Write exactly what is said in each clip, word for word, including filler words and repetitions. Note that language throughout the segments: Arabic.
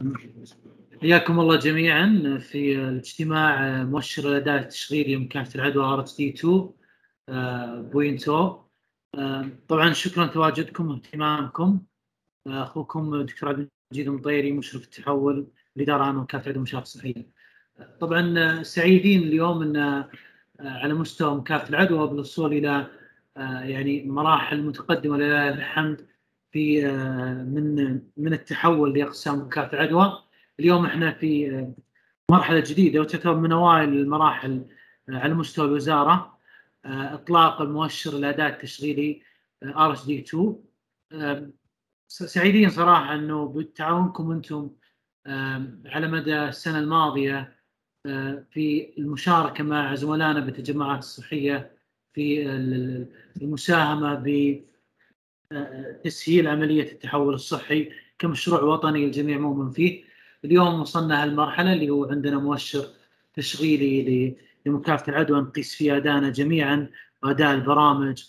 حياكم الله جميعا في الاجتماع مؤشر الأداء التشغيلي لمكافحة العدوى آر إس دي اثنين بوينت أو. طبعا شكرا تواجدكم واهتمامكم. أخوكم دكتور عبد المجيد المطيري، مشرف التحول الإدارة العامة لمكافحة العدوى والمشاكل الصحية. طبعا سعيدين اليوم أن على مستوى مكافحة العدوى بالوصول إلى يعني مراحل متقدمة لله الحمد في من من التحول لأقسام مكافحة العدوى. اليوم احنا في مرحلة جديدة وتعتبر من أوائل المراحل على مستوى الوزارة إطلاق المؤشر الأداء التشغيلي آر إس دي اثنين. سعيدين صراحة أنه بتعاونكم أنتم على مدى السنة الماضية في المشاركة مع زملائنا بالتجمعات الصحية في المساهمة بتسهيل عملية التحول الصحي كمشروع وطني الجميع مؤمن فيه. اليوم وصلنا هالمرحلة اللي هو عندنا مؤشر تشغيلي لمكافحة العدوى نقيس فيه أداءنا جميعا وأداء البرامج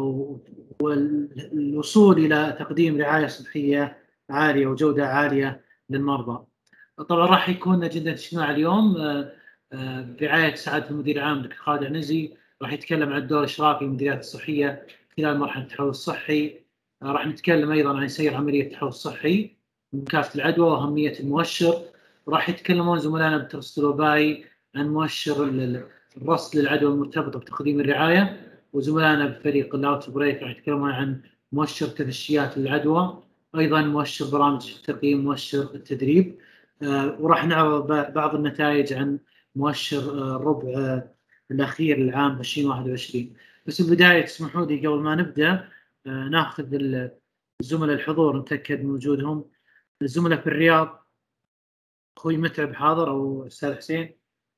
والوصول إلى تقديم رعاية صحية عالية وجودة عالية للمرضى. طبعا راح يكون أجندة اجتماع اليوم برعاية سعادة المدير العام دكتور خالد عنزي، راح يتكلم عن الدور الإشرافي للمديريات الصحية خلال مرحلة التحول الصحي. راح نتكلم أيضا عن سير عملية التحول الصحي مكافحة العدوى وأهمية المؤشر. راح يتكلمون زملائنا بالترصد الوبائي عن مؤشر الرصد للعدوى المرتبطة بتقديم الرعاية، وزملائنا بفريق الأوت بريك راح يتكلمون عن مؤشر تفشيات العدوى، أيضا مؤشر برامج التقييم، مؤشر التدريب. آه وراح نعرض بعض النتائج عن مؤشر الربع آه الأخير للعام ألفين وواحد وعشرين. بس البداية تسمحوا لي قبل ما نبدأ آه ناخذ الزملاء الحضور نتأكد من وجودهم. الزملاء في الرياض أخوي متعب حاضر أو أستاذ حسين؟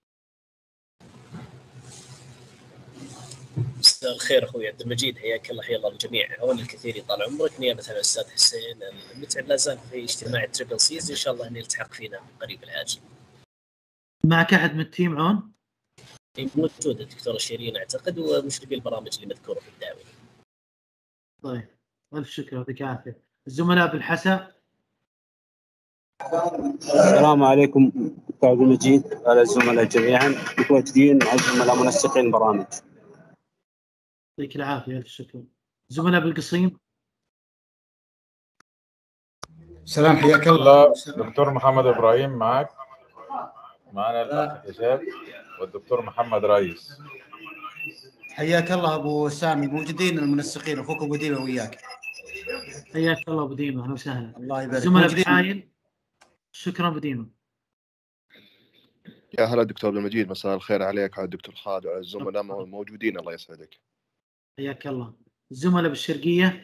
مساء الخير اخوي عبد المجيد، حياك الله. حيا الله الجميع. اولا الكثير يطال عمرك نيابه عن الاستاذ حسين. المتعب لا زال في اجتماع تريبل سيز، ان شاء الله نلتحق فينا قريب العاجل. معك احد من التيم عون؟ موجوده الدكتوره شيرين اعتقد، ومشرفي البرامج اللي مذكوره في الدعوه. طيب الف شكر يعطيك العافيه. الزملاء بالحسا. السلام عليكم دكتور عبد المجيد على الزملاء جميعا متواجدين مع الزملاء منسقين البرامج. يعطيك العافيه الف شكر. زملاء بالقصيم. سلام حياك الله. دكتور محمد ابراهيم معك، معنا الاخ هشام والدكتور محمد رئيس. حياك الله ابو سامي. موجودين المنسقين، اخوك ابو ديمه وياك. حياك الله ابو ديمه، اهلا وسهلا. الله يبارك. زملاء بحايل. شكرا ابو ديمه. يا هلا دكتور عبد المجيد، مساء الخير عليك وعلى الدكتور خالد وعلى الزملاء الموجودين، الله يسعدك. حياك الله. الزملاء بالشرقيه.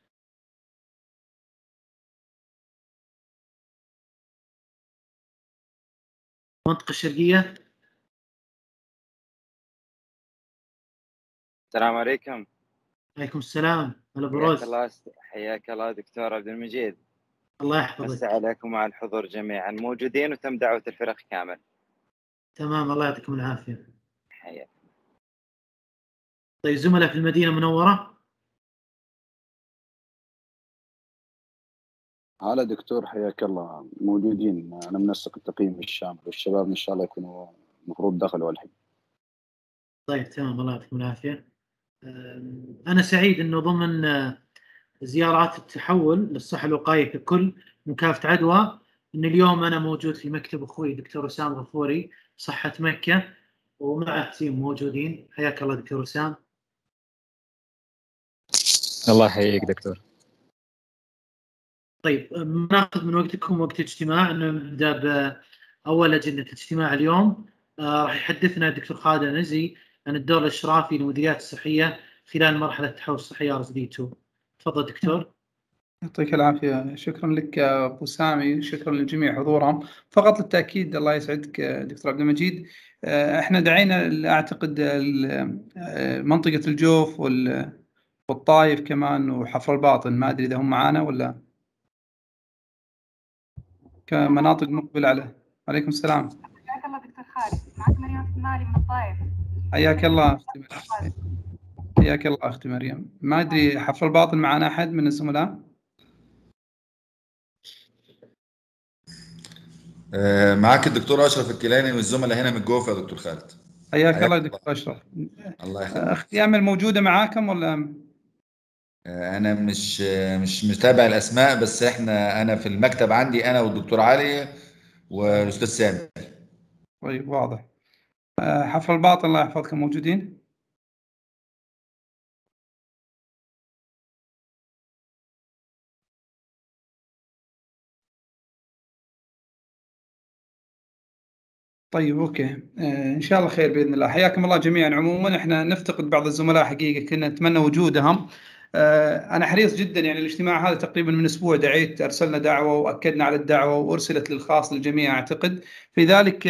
منطقه الشرقيه. السلام عليكم. عليكم السلام. هلا حياك بروز. الله حياك الله دكتور عبد المجيد. الله يحفظك. مساء عليكم وعلى الحضور جميعا موجودين، وتم دعوة الفريق كامل. تمام الله يعطيكم العافيه. حياك. طيب زملاء في المدينه المنوره. هلا دكتور حياك الله، موجودين. انا منسق التقييم الشامل والشباب ان شاء الله يكونوا المفروض دخلوا الحين. طيب تمام الله يعطيكم العافيه. انا سعيد انه ضمن زيارات التحول للصحه الوقائيه ككل مكافحه عدوى ان اليوم انا موجود في مكتب اخوي دكتور وسام غفوري صحه مكه، ومعه تيم موجودين. حياك الله دكتور وسام. الله يحييك دكتور. طيب ناخذ من وقتكم وقت الاجتماع، نبدا باول اجنده الاجتماع اليوم. آه راح يحدثنا الدكتور خالد عنزي عن الدور الاشرافي للمديريات الصحيه خلال مرحله التحول الصحي آر إس دي اثنين. تفضل دكتور. يعطيك العافيه. شكرا لك ابو سامي، شكرا للجميع حضورهم. فقط للتاكيد الله يسعدك دكتور عبد المجيد، احنا دعينا اعتقد منطقه الجوف والطايف كمان وحفر الباطن، ما ادري اذا هم معانا ولا كمناطق مقبله عليه. عليكم السلام. حياك الله دكتور خالد. معك مريم الصنالي من الطايف. حياك الله اختي مريم. حياك الله اختي مريم. ما ادري حفر الباطن معنا احد من الزملاء؟ آه، معاك الدكتور اشرف الكيلاني والزملاء هنا من الجوف يا دكتور خالد. حياك الله يا دكتور اشرف. الله آه، يخليك. اختي امل موجوده معاكم ولا؟ آه، انا مش آه، مش متابع الاسماء، بس احنا انا في المكتب عندي انا والدكتور علي والاستاذ سامي. طيب واضح. آه، حفر الباطن الله يحفظكم موجودين؟ طيب اوكي. آه ان شاء الله خير باذن الله. حياكم الله جميعا. عموما احنا نفتقد بعض الزملاء حقيقه، كنا نتمنى وجودهم. آه انا حريص جدا، يعني الاجتماع هذا تقريبا من اسبوع دعيت، ارسلنا دعوه واكدنا على الدعوه وارسلت للخاص للجميع اعتقد. في ذلك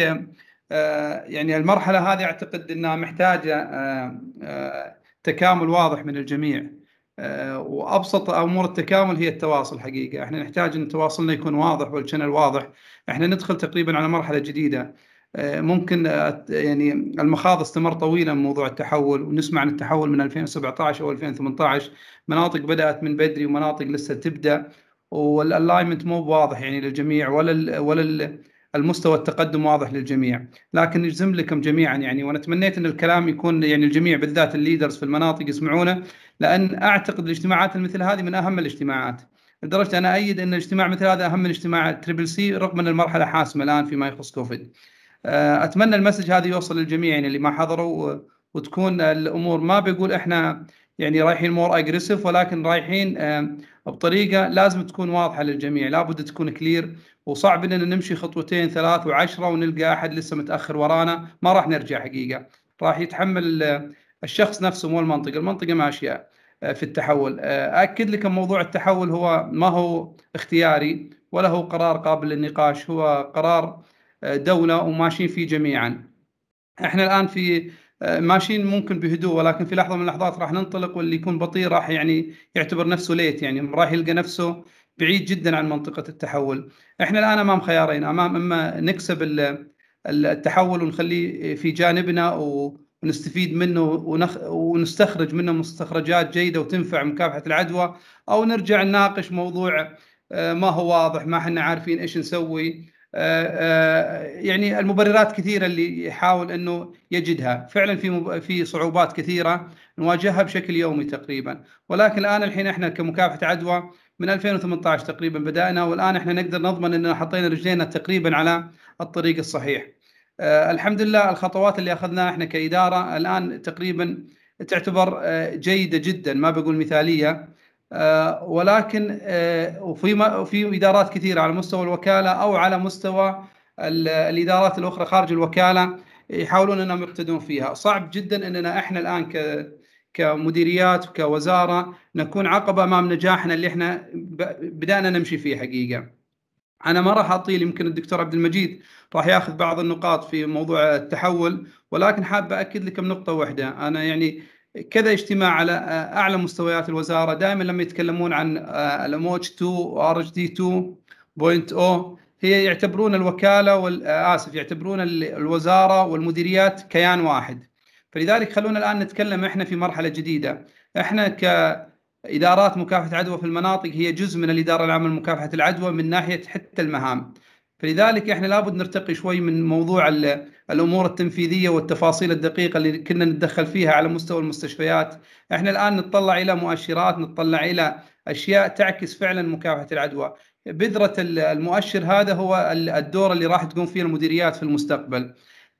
آه يعني المرحله هذه اعتقد انها محتاجه آه آه تكامل واضح من الجميع. آه وابسط امور التكامل هي التواصل. حقيقه احنا نحتاج ان تواصلنا يكون واضح والشانل واضح. احنا ندخل تقريبا على مرحله جديده. ممكن يعني المخاض استمر طويلا من موضوع التحول، ونسمع عن التحول من ألفين وسبعة عشر او ألفين وثمانية عشر، مناطق بدأت من بدري ومناطق لسه تبدأ، والالاينمنت مو واضح يعني للجميع، ولا ولا المستوى التقدم واضح للجميع. لكن نجزم لكم جميعا يعني، وانا تمنيت ان الكلام يكون يعني الجميع بالذات الليدرز في المناطق يسمعونه، لان اعتقد الاجتماعات مثل هذه من اهم الاجتماعات. لدرجه انا ايد ان الاجتماع مثل هذا اهم من اجتماع تريبل سي، رغم ان المرحله حاسمه الان فيما يخص كوفيد. اتمنى المسج هذا يوصل للجميع يعني اللي ما حضروا، وتكون الامور ما بيقول احنا يعني رايحين مور اجريسيف، ولكن رايحين بطريقه لازم تكون واضحه للجميع، لابد تكون كلير. وصعب اننا نمشي خطوتين ثلاث وعشرة ونلقى احد لسه متاخر ورانا، ما راح نرجع حقيقه. راح يتحمل الشخص نفسه مو المنطقه، المنطقه ماشيه في التحول. اكد لكم موضوع التحول هو ما هو اختياري ولا هو قرار قابل للنقاش، هو قرار دولة وماشيين فيه جميعا. احنا الآن في ماشيين ممكن بهدوء، ولكن في لحظة من اللحظات راح ننطلق، واللي يكون بطيء راح يعني يعتبر نفسه ليت، يعني راح يلقى نفسه بعيد جدا عن منطقة التحول. احنا الآن أمام خيارين، أمام إما نكسب التحول ونخليه في جانبنا ونستفيد منه ونخ... ونستخرج منه مستخرجات جيدة وتنفع مكافحة العدوى، أو نرجع نناقش موضوع ما هو واضح، ما احنا عارفين إيش نسوي. يعني المبررات كثيرة اللي يحاول أنه يجدها. فعلا في في صعوبات كثيرة نواجهها بشكل يومي تقريبا، ولكن الآن الحين احنا كمكافحة عدوى من ألفين وثمانية عشر تقريبا بدأنا، والآن احنا نقدر نضمن أننا حطينا رجلينا تقريبا على الطريق الصحيح. آه الحمد لله الخطوات اللي أخذناها احنا كإدارة الآن تقريبا تعتبر آه جيدة جدا، ما بقول مثالية. آه ولكن آه وفي في إدارات كثيرة على مستوى الوكالة أو على مستوى الإدارات الأخرى خارج الوكالة يحاولون أنهم يقتدون فيها. صعب جدا أننا إحنا الآن ك كمديريات وكوزارة نكون عقبة أمام نجاحنا اللي إحنا بدأنا نمشي فيه حقيقة. أنا ما راح أطيل، يمكن الدكتور عبد المجيد راح يأخذ بعض النقاط في موضوع التحول، ولكن حاب أكد لكم نقطة واحدة. أنا يعني كذا اجتماع على أعلى مستويات الوزارة، دائما لما يتكلمون عن الاموج اثنين وار اتش دي اثنين نقطة صفر هي يعتبرون الوكالة والآسف يعتبرون الوزارة والمديريات كيان واحد. فلذلك خلونا الآن نتكلم إحنا في مرحلة جديدة. إحنا كإدارات مكافحة عدوى في المناطق هي جزء من الإدارة العامة لمكافحة العدوى من ناحية حتى المهام. فلذلك إحنا لابد نرتقي شوي من موضوع الأمور التنفيذية والتفاصيل الدقيقة اللي كنا نتدخل فيها على مستوى المستشفيات. إحنا الآن نتطلع إلى مؤشرات، نتطلع إلى أشياء تعكس فعلا مكافحة العدوى. بذرة المؤشر هذا هو الدور اللي راح تقوم فيه المديريات في المستقبل.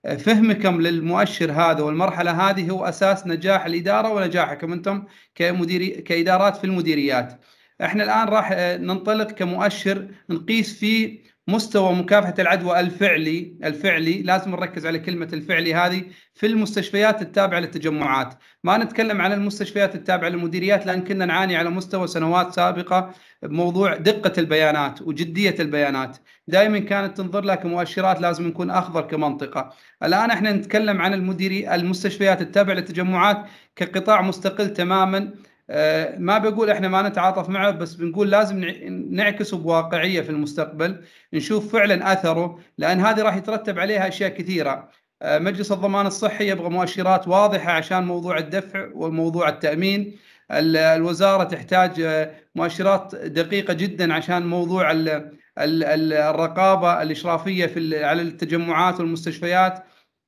فهمكم للمؤشر هذا والمرحلة هذه هو أساس نجاح الإدارة ونجاحكم أنتم كمديري كإدارات في المديريات. احنا الآن راح ننطلق كمؤشر نقيس فيه مستوى مكافحة العدوى الفعلي. الفعلي لازم نركز على كلمة الفعلي هذه في المستشفيات التابعة للتجمعات. ما نتكلم عن المستشفيات التابعة للمديريات، لأن كنا نعاني على مستوى سنوات سابقة بموضوع دقة البيانات وجدية البيانات. دائما كانت تنظر لها كمؤشرات لازم نكون أخضر كمنطقة. الآن احنا نتكلم عن المديري المستشفيات التابعة للتجمعات كقطاع مستقل تماما. أه ما بقول احنا ما نتعاطف معه، بس بنقول لازم نعكسه بواقعية في المستقبل، نشوف فعلا أثره، لأن هذه راح يترتب عليها أشياء كثيرة. أه مجلس الضمان الصحي يبغى مؤشرات واضحة عشان موضوع الدفع وموضوع التأمين. الوزارة تحتاج مؤشرات دقيقة جدا عشان موضوع الرقابة الإشرافية في على التجمعات والمستشفيات،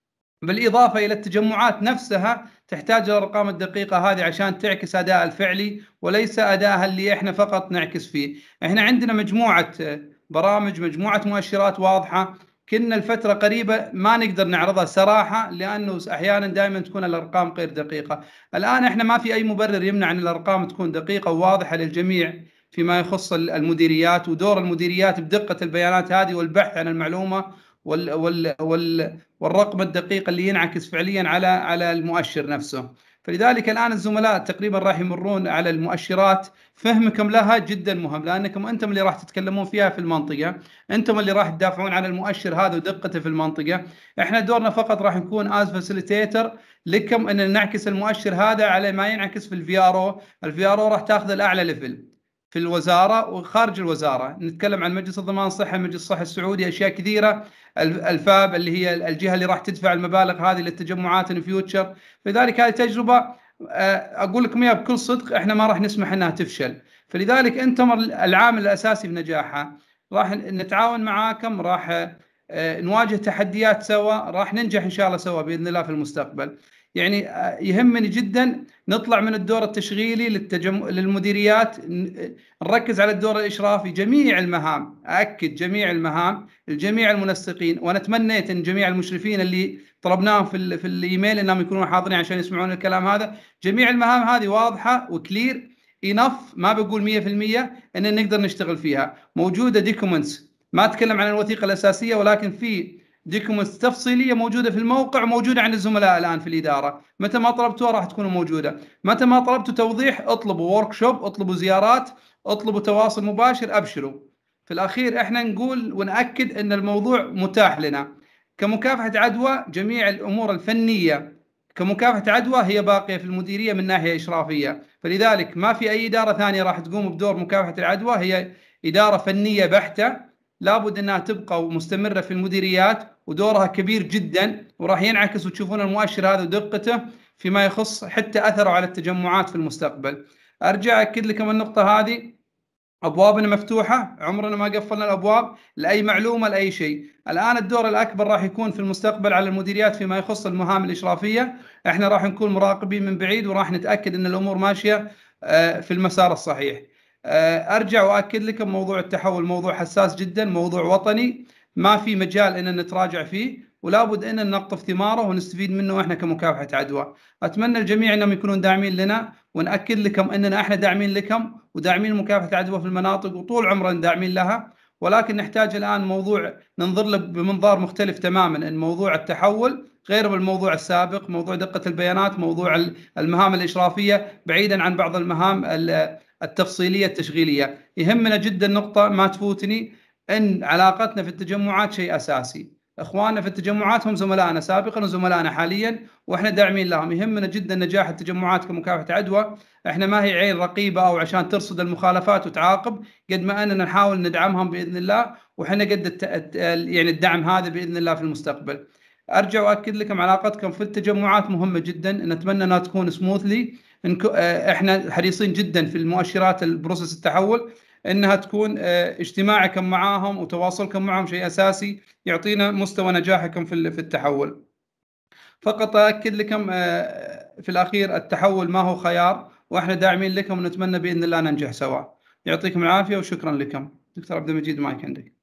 بالإضافة إلى التجمعات نفسها تحتاج الأرقام الدقيقة هذه عشان تعكس أداء الفعلي وليس أداءها اللي إحنا فقط نعكس فيه. إحنا عندنا مجموعة برامج، مجموعة مؤشرات واضحة، كنا الفترة قريبة ما نقدر نعرضها صراحة لأنه أحيانا دائما تكون الأرقام غير دقيقة. الآن إحنا ما في أي مبرر يمنع أن الأرقام تكون دقيقة وواضحة للجميع فيما يخص المديريات ودور المديريات بدقة البيانات هذه والبحث عن المعلومة وال وال وال والرقم الدقيق اللي ينعكس فعليا على على المؤشر نفسه. فلذلك الآن الزملاء تقريبا راح يمرون على المؤشرات، فهمكم لها جدا مهم لأنكم أنتم اللي راح تتكلمون فيها في المنطقة، أنتم اللي راح تدافعون عن المؤشر هذا ودقته في المنطقة. إحنا دورنا فقط راح نكون از فاسيليتيتر لكم أن نعكس المؤشر هذا على ما ينعكس في الفي ار او. الفي ار او راح تاخذ الأعلى ليفل في الوزارة وخارج الوزارة، نتكلم عن مجلس الضمان الصحي، مجلس الصحة السعودي، أشياء كثيرة، الفاب اللي هي الجهة اللي راح تدفع المبالغ هذه للتجمعات ان فيوتشر. لذلك هذه تجربة أقول لكم إياها بكل صدق إحنا ما راح نسمح أنها تفشل. فلذلك أنتم العامل الأساسي في نجاحها، راح نتعاون معاكم، راح نواجه تحديات سوا، راح ننجح إن شاء الله سوا بإذن الله في المستقبل. يعني يهمني جدا نطلع من الدور التشغيلي للتجم... للمديريات، نركز على الدور الإشرافي، جميع المهام، أأكد جميع المهام، الجميع المنسقين، وأنا تمنيت أن جميع المشرفين اللي طلبناهم في, ال... في الإيميل أنهم يكونون حاضرين عشان يسمعون الكلام هذا، جميع المهام هذه واضحة وكلير إنف، ما بقول مية في المية أن نقدر نشتغل فيها، موجودة ديكومنتس، ما أتكلم عن الوثيقة الأساسية ولكن في ديكومنتس تفصيلية موجودة في الموقع وموجودة عند الزملاء الآن في الإدارة، متى ما طلبتوها راح تكون موجودة، متى ما طلبتوا توضيح اطلبوا ورك شوب، اطلبوا زيارات، اطلبوا تواصل مباشر، أبشروا. في الأخير إحنا نقول ونأكد أن الموضوع متاح لنا كمكافحة عدوى، جميع الأمور الفنية كمكافحة عدوى هي باقية في المديرية من ناحية إشرافية، فلذلك ما في أي إدارة ثانية راح تقوم بدور مكافحة العدوى، هي إدارة فنية بحتة لابد أنها تبقى مستمرة في المديريات ودورها كبير جدا، وراح ينعكس وتشوفون المؤشر هذا ودقته فيما يخص حتى أثره على التجمعات في المستقبل. أرجع أكد لكم النقطة هذه، أبوابنا مفتوحة، عمرنا ما قفلنا الأبواب لأي معلومة لأي شيء. الآن الدور الأكبر راح يكون في المستقبل على المديريات فيما يخص المهام الإشرافية، إحنا راح نكون مراقبين من بعيد وراح نتأكد أن الأمور ماشية في المسار الصحيح. أرجع وأكد لكم موضوع التحول موضوع حساس جدا، موضوع وطني، ما في مجال أن نتراجع فيه ولا بد أن نقطف ثماره ونستفيد منه إحنا كمكافحة عدوى. أتمنى الجميع أنهم يكونون داعمين لنا، ونأكد لكم أننا إحنا داعمين لكم وداعمين مكافحة عدوى في المناطق وطول عمرنا داعمين لها، ولكن نحتاج الآن موضوع ننظر له بمنظار مختلف تماما، أن موضوع التحول غير بالموضوع السابق، موضوع دقة البيانات، موضوع المهام الإشرافية، بعيدا عن بعض المهام التفصيلية التشغيلية. يهمنا جدا نقطة ما تفوتني، أن علاقتنا في التجمعات شيء أساسي، إخواننا في التجمعات هم زملائنا سابقا وزملائنا حاليا وإحنا داعمين لهم. يهمنا جدا نجاح التجمعات كمكافحة عدوى، إحنا ما هي عين رقيبة أو عشان ترصد المخالفات وتعاقب، قد ما أننا نحاول ندعمهم بإذن الله، وإحنا قد الت... يعني الدعم هذا بإذن الله في المستقبل. أرجع وأكد لكم علاقتكم في التجمعات مهمة جدا، نتمنى أنها تكون سموثلي، إحنا حريصين جدا في المؤشرات البروسيس التحول انها تكون اجتماعكم معاهم وتواصلكم معهم شيء اساسي يعطينا مستوى نجاحكم في في التحول. فقط اكد لكم في الاخير التحول ما هو خيار، واحنا داعمين لكم ونتمنى باذن الله ننجح سوا. يعطيكم العافيه وشكرا لكم. دكتور عبد المجيد مايك عندك.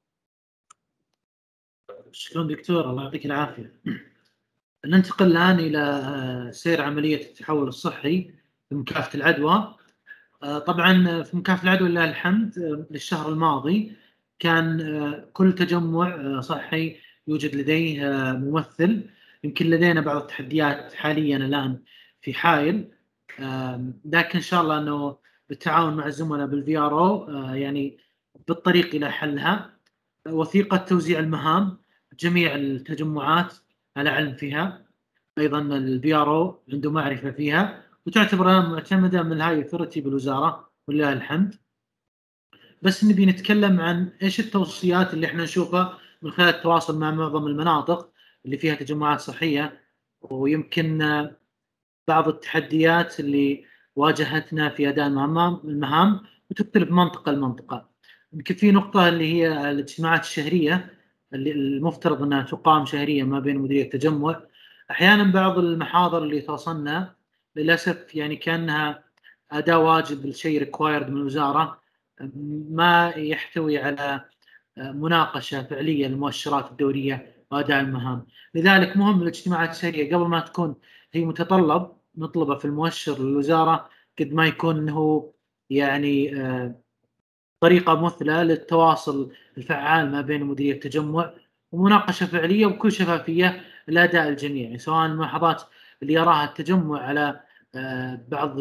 شكرا دكتور، الله يعطيك العافيه. ننتقل الان الى سير عمليه التحول الصحي في مكافحه العدوى. طبعا في مكافحة العدوى لله الحمد للشهر الماضي كان كل تجمع صحي يوجد لديه ممثل. يمكن لدينا بعض التحديات حاليا الآن في حائل، لكن إن شاء الله أنه بالتعاون مع الزملاء بالفي ار او يعني بالطريق إلى حلها. وثيقة توزيع المهام جميع التجمعات على علم فيها، أيضا الفي ار او عنده معرفة فيها، وتعتبر معتمدة من الهاي أثورتي بالوزارة ولله الحمد. بس نبي نتكلم عن إيش التوصيات اللي إحنا نشوفها من خلال التواصل مع معظم المناطق اللي فيها تجمعات صحية، ويمكن بعض التحديات اللي واجهتنا في أداء المهام وتختلف منطقة لمنطقة. يمكن في نقطة اللي هي الاجتماعات الشهرية اللي المفترض أنها تقام شهريا ما بين مديرية التجمع. أحيانا بعض المحاضر اللي توصلنا للأسف يعني كأنها أداة واجب الشيء ريكوايرد من الوزارة، ما يحتوي على مناقشة فعلية للمؤشرات الدورية وأداء المهام. لذلك مهم الاجتماعات الشهرية قبل ما تكون هي متطلب نطلبه في المؤشر للوزارة، قد ما يكون أنه يعني طريقة مثلى للتواصل الفعال ما بين مديرية التجمع ومناقشة فعلية وبكل شفافية لأداء الجميع، يعني سواء الملاحظات اللي يراها التجمع على بعض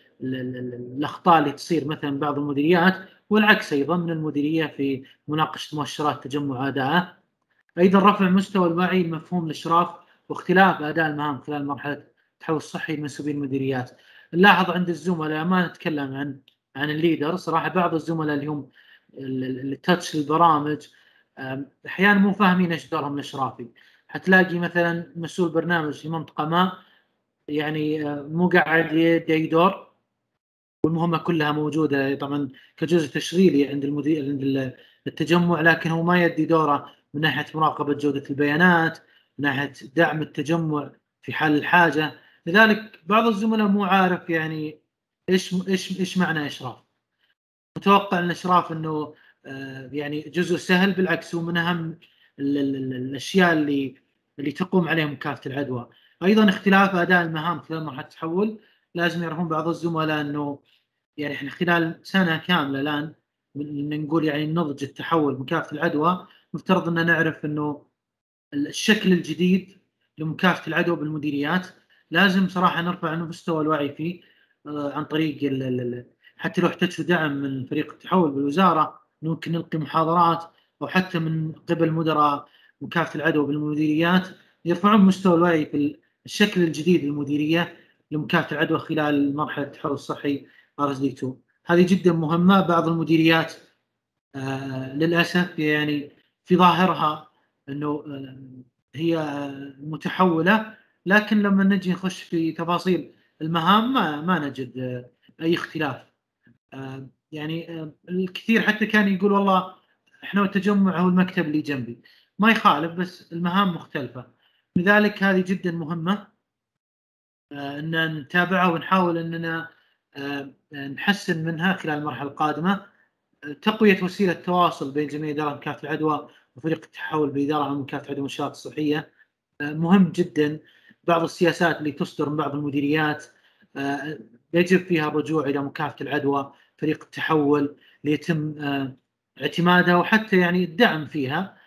الأخطاء اللي تصير مثلا بعض المديريات، والعكس أيضا من المديرية في مناقشة مؤشرات تجمع أداءه. أيضا رفع مستوى الوعي المفهوم الإشراف واختلاف أداء المهام خلال مرحلة التحول الصحي لمنسوبين المديريات. نلاحظ عند الزملاء ما نتكلم عن عن الليدر، صراحة بعض الزملاء اللي هم اللي تاتش البرامج أحيانا مو فاهمين إيش دورهم الإشرافي. حتلاقي مثلا مسؤول برنامج في منطقة ما يعني مو قاعد يدي دور والمهمة كلها موجودة طبعا كجزء تشغيلي عند المدير عند التجمع، لكن هو ما يدي دوره من ناحية مراقبة جودة البيانات، من ناحية دعم التجمع في حال الحاجة. لذلك بعض الزملاء مو عارف يعني ايش ايش ايش معنى اشراف. متوقع ان الاشراف انه يعني جزء سهل، بالعكس هو من اهم الاشياء اللي اللي تقوم عليها مكافحة العدوى. ايضا اختلاف اداء المهام خلال مرحلة التحول، لازم يعرفون بعض الزملاء انه يعني احنا خلال سنة كاملة الان نقول يعني نضج التحول مكافحة العدوى، مفترض ان نعرف انه الشكل الجديد لمكافحة العدوى بالمديريات لازم صراحة نرفع مستوى الوعي فيه عن طريق ال ال حتى لو احتجتوا دعم من فريق التحول بالوزارة ممكن نلقي محاضرات، أو حتى من قبل مدراء مكافحة العدوى بالمديريات يرفعون مستوى الوعي في الشكل الجديد للمديرية لمكافحة العدوى خلال مرحلة التحول الصحي آر إس دي اثنين. هذه جدا مهمة. بعض المديريات آه للأسف يعني في ظاهرها أنه آه هي متحولة، لكن لما نجي نخش في تفاصيل المهام ما, ما نجد آه أي اختلاف. آه يعني آه الكثير حتى كان يقول والله إحنا والتجمع هو المكتب اللي جنبي، ما يخالف بس المهام مختلفة. لذلك هذه جدا مهمة آه أن نتابعها ونحاول أننا آه نحسن منها خلال المرحلة القادمة. تقوية وسيلة التواصل بين جميع إدارات مكافحة العدوى وفريق التحول بإدارة عن مكافحة العدوى والمنشآت الصحية مهم جدا. بعض السياسات اللي تصدر من بعض المديريات يجب فيها الرجوع إلى مكافحة العدوى فريق التحول ليتم اعتمادها وحتى يعني الدعم فيها.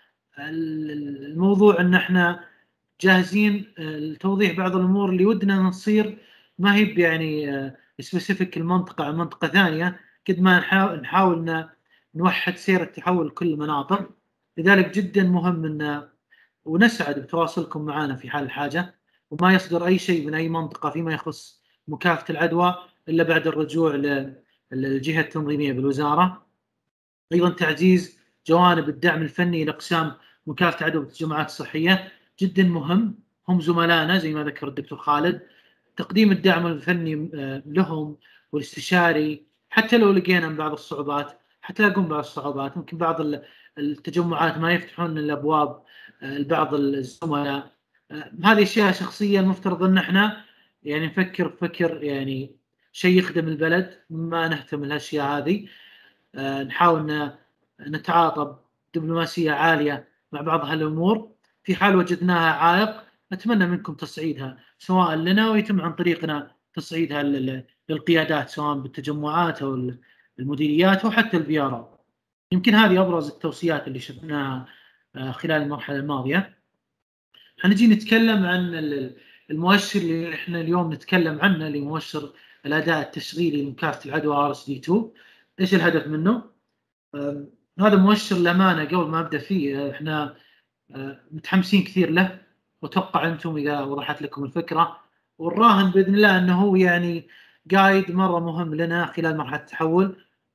الموضوع أن احنا جاهزين لتوضيح بعض الأمور اللي ودنا نصير ما هي يعني سبيسيفيك المنطقة عن منطقة ثانية، قد ما نحاول نوحد سير التحول لكل المناطق. لذلك جدا مهم ان ونسعد بتواصلكم معنا في حال الحاجة، وما يصدر أي شيء من أي منطقة فيما يخص مكافحة العدوى إلا بعد الرجوع للجهة التنظيمية بالوزارة. أيضا تعزيز جوانب الدعم الفني لأقسام مكافحة العدوى بالتجمعات الصحية جدا مهم. هم زملائنا زي ما ذكر الدكتور خالد، تقديم الدعم الفني لهم والاستشاري حتى لو لقينا من بعض الصعوبات، حتى لاقون بعض الصعوبات ممكن بعض التجمعات ما يفتحون الأبواب لبعض الزملاء. هذه أشياء شخصية المفترض أن احنا يعني نفكر فكر يعني شيء يخدم البلد، ما نهتم الأشياء هذه. نحاول نتعاطى بدبلوماسية عالية مع بعض هالأمور. في حال وجدناها عائق نتمنى منكم تصعيدها سواء لنا ويتم عن طريقنا تصعيدها للقيادات سواء بالتجمعات أو المديريات أو حتى البي آر. يمكن هذه أبرز التوصيات اللي شفناها خلال المرحلة الماضية. حنجي نتكلم عن المؤشر اللي احنا اليوم نتكلم عنه اللي مؤشر الأداء التشغيلي لمكافحة العدوى آر إس دي اثنين. إيش الهدف منه؟ هذا مؤشر الأمانة قبل ما أبدأ فيه احنا متحمسين كثير له، وأتوقع أنتم إذا وضحت لكم الفكرة، والراهن بإذن الله أنه هو يعني قايد مرة مهم لنا خلال مرحلة التحول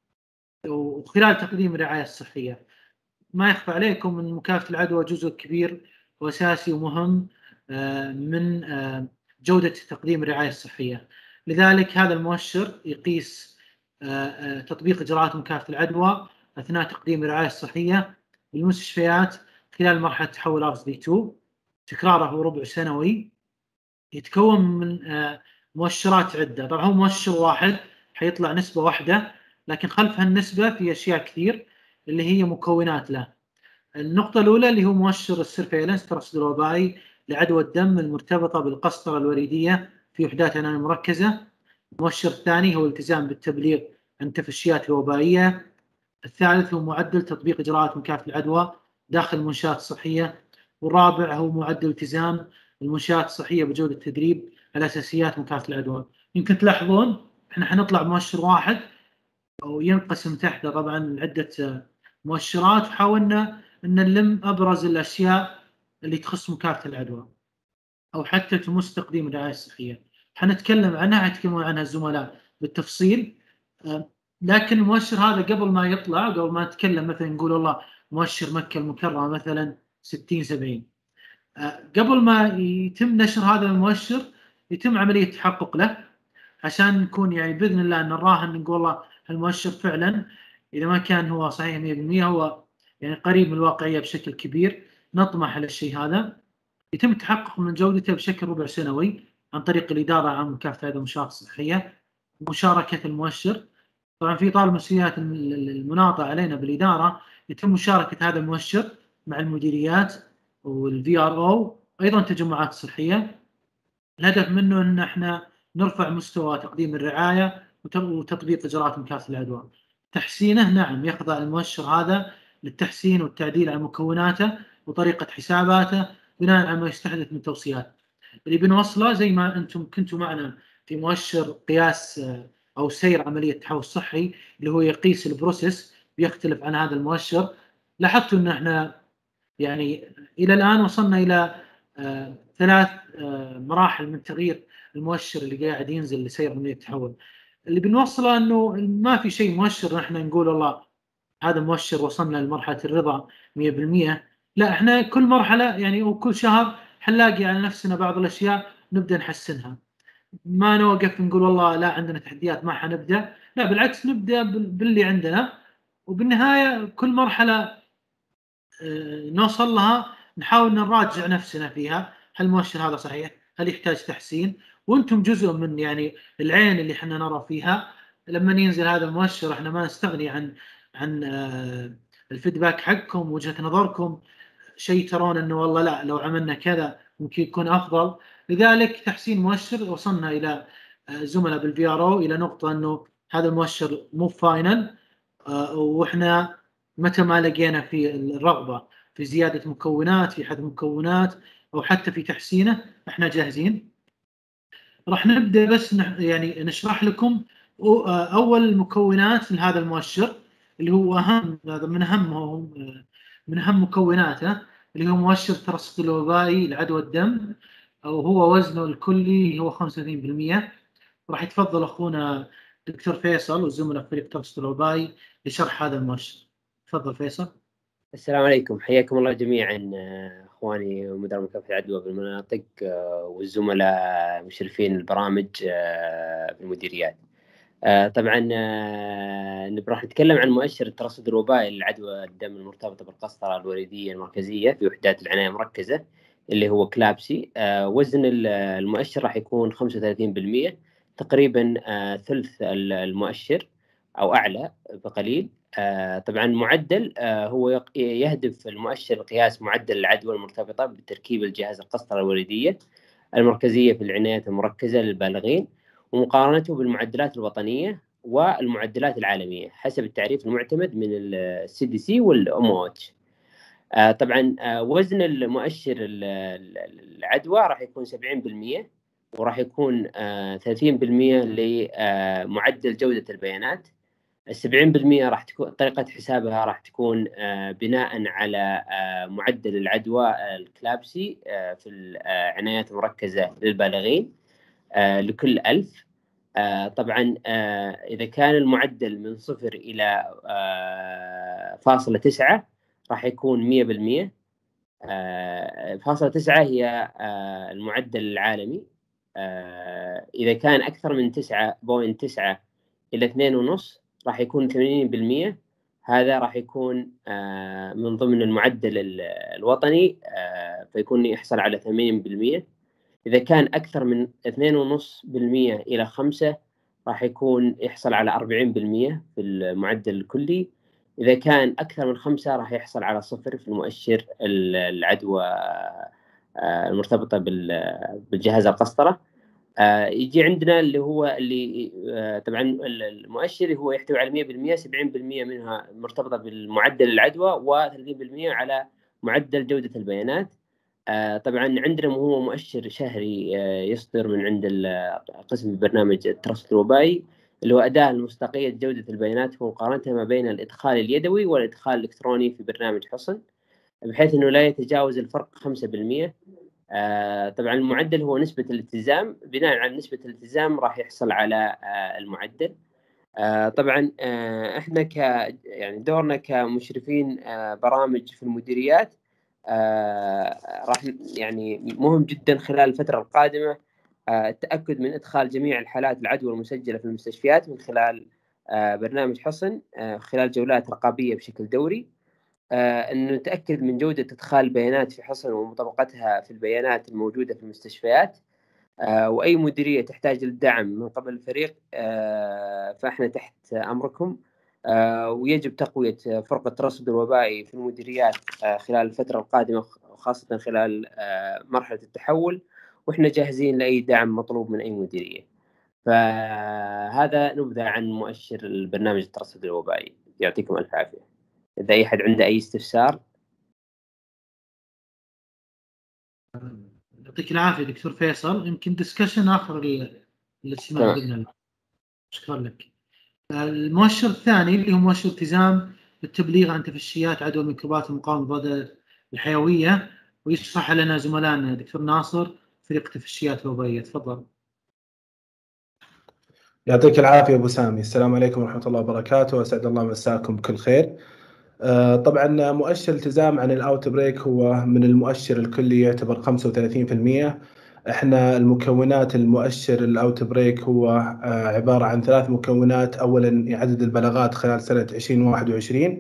وخلال تقديم الرعاية الصحية. ما يخفى عليكم أن مكافحة العدوى جزء كبير وأساسي ومهم من جودة تقديم الرعاية الصحية. لذلك هذا المؤشر يقيس تطبيق إجراءات مكافحة العدوى أثناء تقديم الرعاية الصحية للمستشفيات خلال مرحلة تحول ار اس دي اثنين. تكراره هو ربع سنوي، يتكون من مؤشرات عدة. طبعا هو مؤشر واحد حيطلع نسبة واحدة، لكن خلف هالنسبة في أشياء كثير اللي هي مكونات له. النقطة الأولى اللي هو مؤشر السيرفيلنس ترصد الوبائي لعدوى الدم المرتبطة بالقسطرة الوريدية في وحدات عناية مركزة. المؤشر الثاني هو الالتزام بالتبليغ عن التفشيات الوبائية. الثالث هو معدل تطبيق إجراءات مكافحة العدوى داخل المنشآت الصحية. والرابع هو معدل التزام المنشآت الصحية بجودة التدريب على أساسيات مكافحة العدوى. يمكن تلاحظون احنا حنطلع بمؤشر واحد وينقسم تحته طبعا عدة مؤشرات، وحاولنا ان نلم ابرز الاشياء اللي تخص مكافحة العدوى او حتى تمس تقديم الرعاية الصحية. حنتكلم عنها، حيتكلمون عنها الزملاء بالتفصيل. لكن المؤشر هذا قبل ما يطلع، قبل ما نتكلم مثلا نقول والله مؤشر مكة المكرمة مثلا ستين سبعين، قبل ما يتم نشر هذا المؤشر يتم عملية تحقق له عشان نكون يعني بإذن الله نراهن نقول والله المؤشر فعلا إذا ما كان هو صحيح مئة بالمئة هو يعني قريب من الواقعية بشكل كبير. نطمح على الشيء هذا. يتم التحقق من جودته بشكل ربع سنوي عن طريق الإدارة عن مكافحة هذه المنشآت الصحية ومشاركة المؤشر. طبعا في إطار المسؤوليات المناطة علينا بالإدارة يتم مشاركة هذا المؤشر مع المديريات والفي ار او ايضا تجمعات صحيه. الهدف منه ان احنا نرفع مستوى تقديم الرعايه وتطبيق اجراءات مكافحه العدوى. تحسينه نعم يخضع المؤشر هذا للتحسين والتعديل على مكوناته وطريقه حساباته بناء على ما يستحدث من توصيات اللي بنوصله. زي ما انتم كنتوا معنا في مؤشر قياس او سير عمليه التحول الصحي اللي هو يقيس البروسيس بيختلف عن هذا المؤشر. لاحظتوا ان احنا يعني إلى الآن وصلنا إلى آه ثلاث آه مراحل من تغيير المؤشر اللي قاعد ينزل لسير عملية التحول. اللي بنوصله أنه ما في شيء مؤشر نحن نقول والله هذا مؤشر وصلنا لمرحلة الرضا مئة بالمئة. لا، احنا كل مرحلة يعني وكل شهر حنلاقي على نفسنا بعض الأشياء نبدأ نحسنها. ما نوقف نقول والله لا عندنا تحديات ما حنبدأ، لا بالعكس نبدأ باللي عندنا. وبالنهاية كل مرحلة نوصل لها نحاول نراجع نفسنا فيها، هل المؤشر هذا صحيح؟ هل يحتاج تحسين؟ وانتم جزء من يعني العين اللي احنا نرى فيها. لما ينزل هذا المؤشر احنا ما نستغني عن عن الفيدباك حقكم وجهة نظركم، شيء ترون انه والله لا لو عملنا كذا ممكن يكون افضل. لذلك تحسين مؤشر وصلنا الى زملاء بالفي ار او الى نقطة انه هذا المؤشر مو فاينل، واحنا متى ما لقينا في الرغبة في زيادة مكونات في حذف مكونات أو حتى في تحسينه احنا جاهزين. راح نبدأ بس يعني نشرح لكم أول المكونات لهذا المؤشر اللي هو أهم من أهم من أهم مكوناته اللي هو مؤشر الترصد الوبائي لعدوى الدم، أو هو وزنه الكلي هو خمسة وثلاثين بالمئة. راح يتفضل أخونا دكتور فيصل والزملاء في فريق الترصد الوبائي لشرح هذا المؤشر. تفضل فيصل. السلام عليكم، حياكم الله جميعا اخواني مدراء مكافحة العدوى بالمناطق والزملاء مشرفين البرامج في المديريات. طبعا راح نتكلم عن مؤشر الترصد الوبائي لعدوى الدم المرتبطة بالقسطرة الوريدية المركزية في وحدات العناية المركزة اللي هو كلابسي. وزن المؤشر راح يكون خمسة وثلاثين بالمئة، تقريبا ثلث المؤشر أو أعلى بقليل. آه طبعا معدل آه هو يهدف المؤشر قياس معدل العدوى المرتبطة بتركيب الجهاز القسطرة الوريدية المركزية في العنايات المركزة للبالغين ومقارنته بالمعدلات الوطنية والمعدلات العالمية حسب التعريف المعتمد من السي دي سي والأم او اتش. آه طبعا آه وزن المؤشر العدوى راح يكون سبعين بالمئة، وراح يكون آه ثلاثين بالمئة لمعدل جودة البيانات. السبعين بالمئة راح تكون طريقة حسابها راح تكون آه بناء على آه معدل العدوى الكلابسي آه في العنايات المركزة للبالغين آه لكل ألف. آه طبعا آه إذا كان المعدل من صفر إلى آه فاصلة تسعة راح يكون مئة بالمئة. آه فاصلة تسعة هي آه المعدل العالمي. آه إذا كان أكثر من تسعة بوينت تسعة إلى اثنين ونص راح يكون ثمانين بالمئة. هذا راح يكون آه من ضمن المعدل الوطني، آه فيكون يحصل على ثمانين بالمئة. إذا كان أكثر من اثنين فاصلة خمسة بالمئة إلى خمسة راح يكون يحصل على أربعين بالمئة في المعدل الكلي. إذا كان أكثر من خمسة راح يحصل على صفر في المؤشر العدوى المرتبطة بالجهاز القسطرة. يجي عندنا اللي هو اللي طبعا المؤشر هو يحتوي على مئة بالمئة، سبعين بالمئة منها مرتبطة بالمعدل العدوى وثلاثين بالمئة على معدل جودة البيانات. طبعا عندنا هو مؤشر شهري يصدر من عند قسم برنامج الترصد الوبائي، اللي هو أداة المصداقية جودة البيانات ومقارنتها ما بين الإدخال اليدوي والإدخال الإلكتروني في برنامج حصن، بحيث أنه لا يتجاوز الفرق خمسة بالمئة. آه طبعا المعدل هو نسبة الالتزام، بناء على نسبة الالتزام راح يحصل على آه المعدل. آه طبعا آه احنا ك يعني دورنا كمشرفين آه برامج في المديريات آه راح يعني مهم جدا خلال الفترة القادمة آه التأكد من إدخال جميع الحالات العدوى المسجلة في المستشفيات من خلال آه برنامج حصن آه خلال جولات رقابية بشكل دوري، آه أن نتأكد من جودة إدخال البيانات في حصن ومطابقتها في البيانات الموجودة في المستشفيات. آه وأي مديرية تحتاج للدعم من قبل الفريق آه فإحنا تحت أمركم. آه ويجب تقوية فرق الترصد الوبائي في المديريات آه خلال الفترة القادمة، خاصة خلال آه مرحلة التحول، وإحنا جاهزين لأي دعم مطلوب من أي مديرية. فهذا نبذة عن مؤشر البرنامج الترصد الوبائي. يعطيكم ألف عافية. إذا أي أحد عنده أي استفسار. يعطيك العافية دكتور فيصل. يمكن ديسكشن آخر الاجتماع قلنا. شكرا لك. المؤشر الثاني اللي هو مؤشر التزام بالتبليغ عن تفشيات عدوى الميكروبات المقاومة ضد الحيوية، ويشرح لنا زملائنا دكتور ناصر فريق تفشيات وبائية. تفضل. يعطيك العافية أبو سامي. السلام عليكم ورحمة الله وبركاته، وأسعد الله مساكم بكل خير. طبعا مؤشر التزام عن الاوت بريك هو من المؤشر الكلي يعتبر خمسة وثلاثين بالمئة. احنا المكونات المؤشر الاوت بريك هو عبارة عن ثلاث مكونات. اولا عدد البلاغات خلال سنة عشرين واحد وعشرين،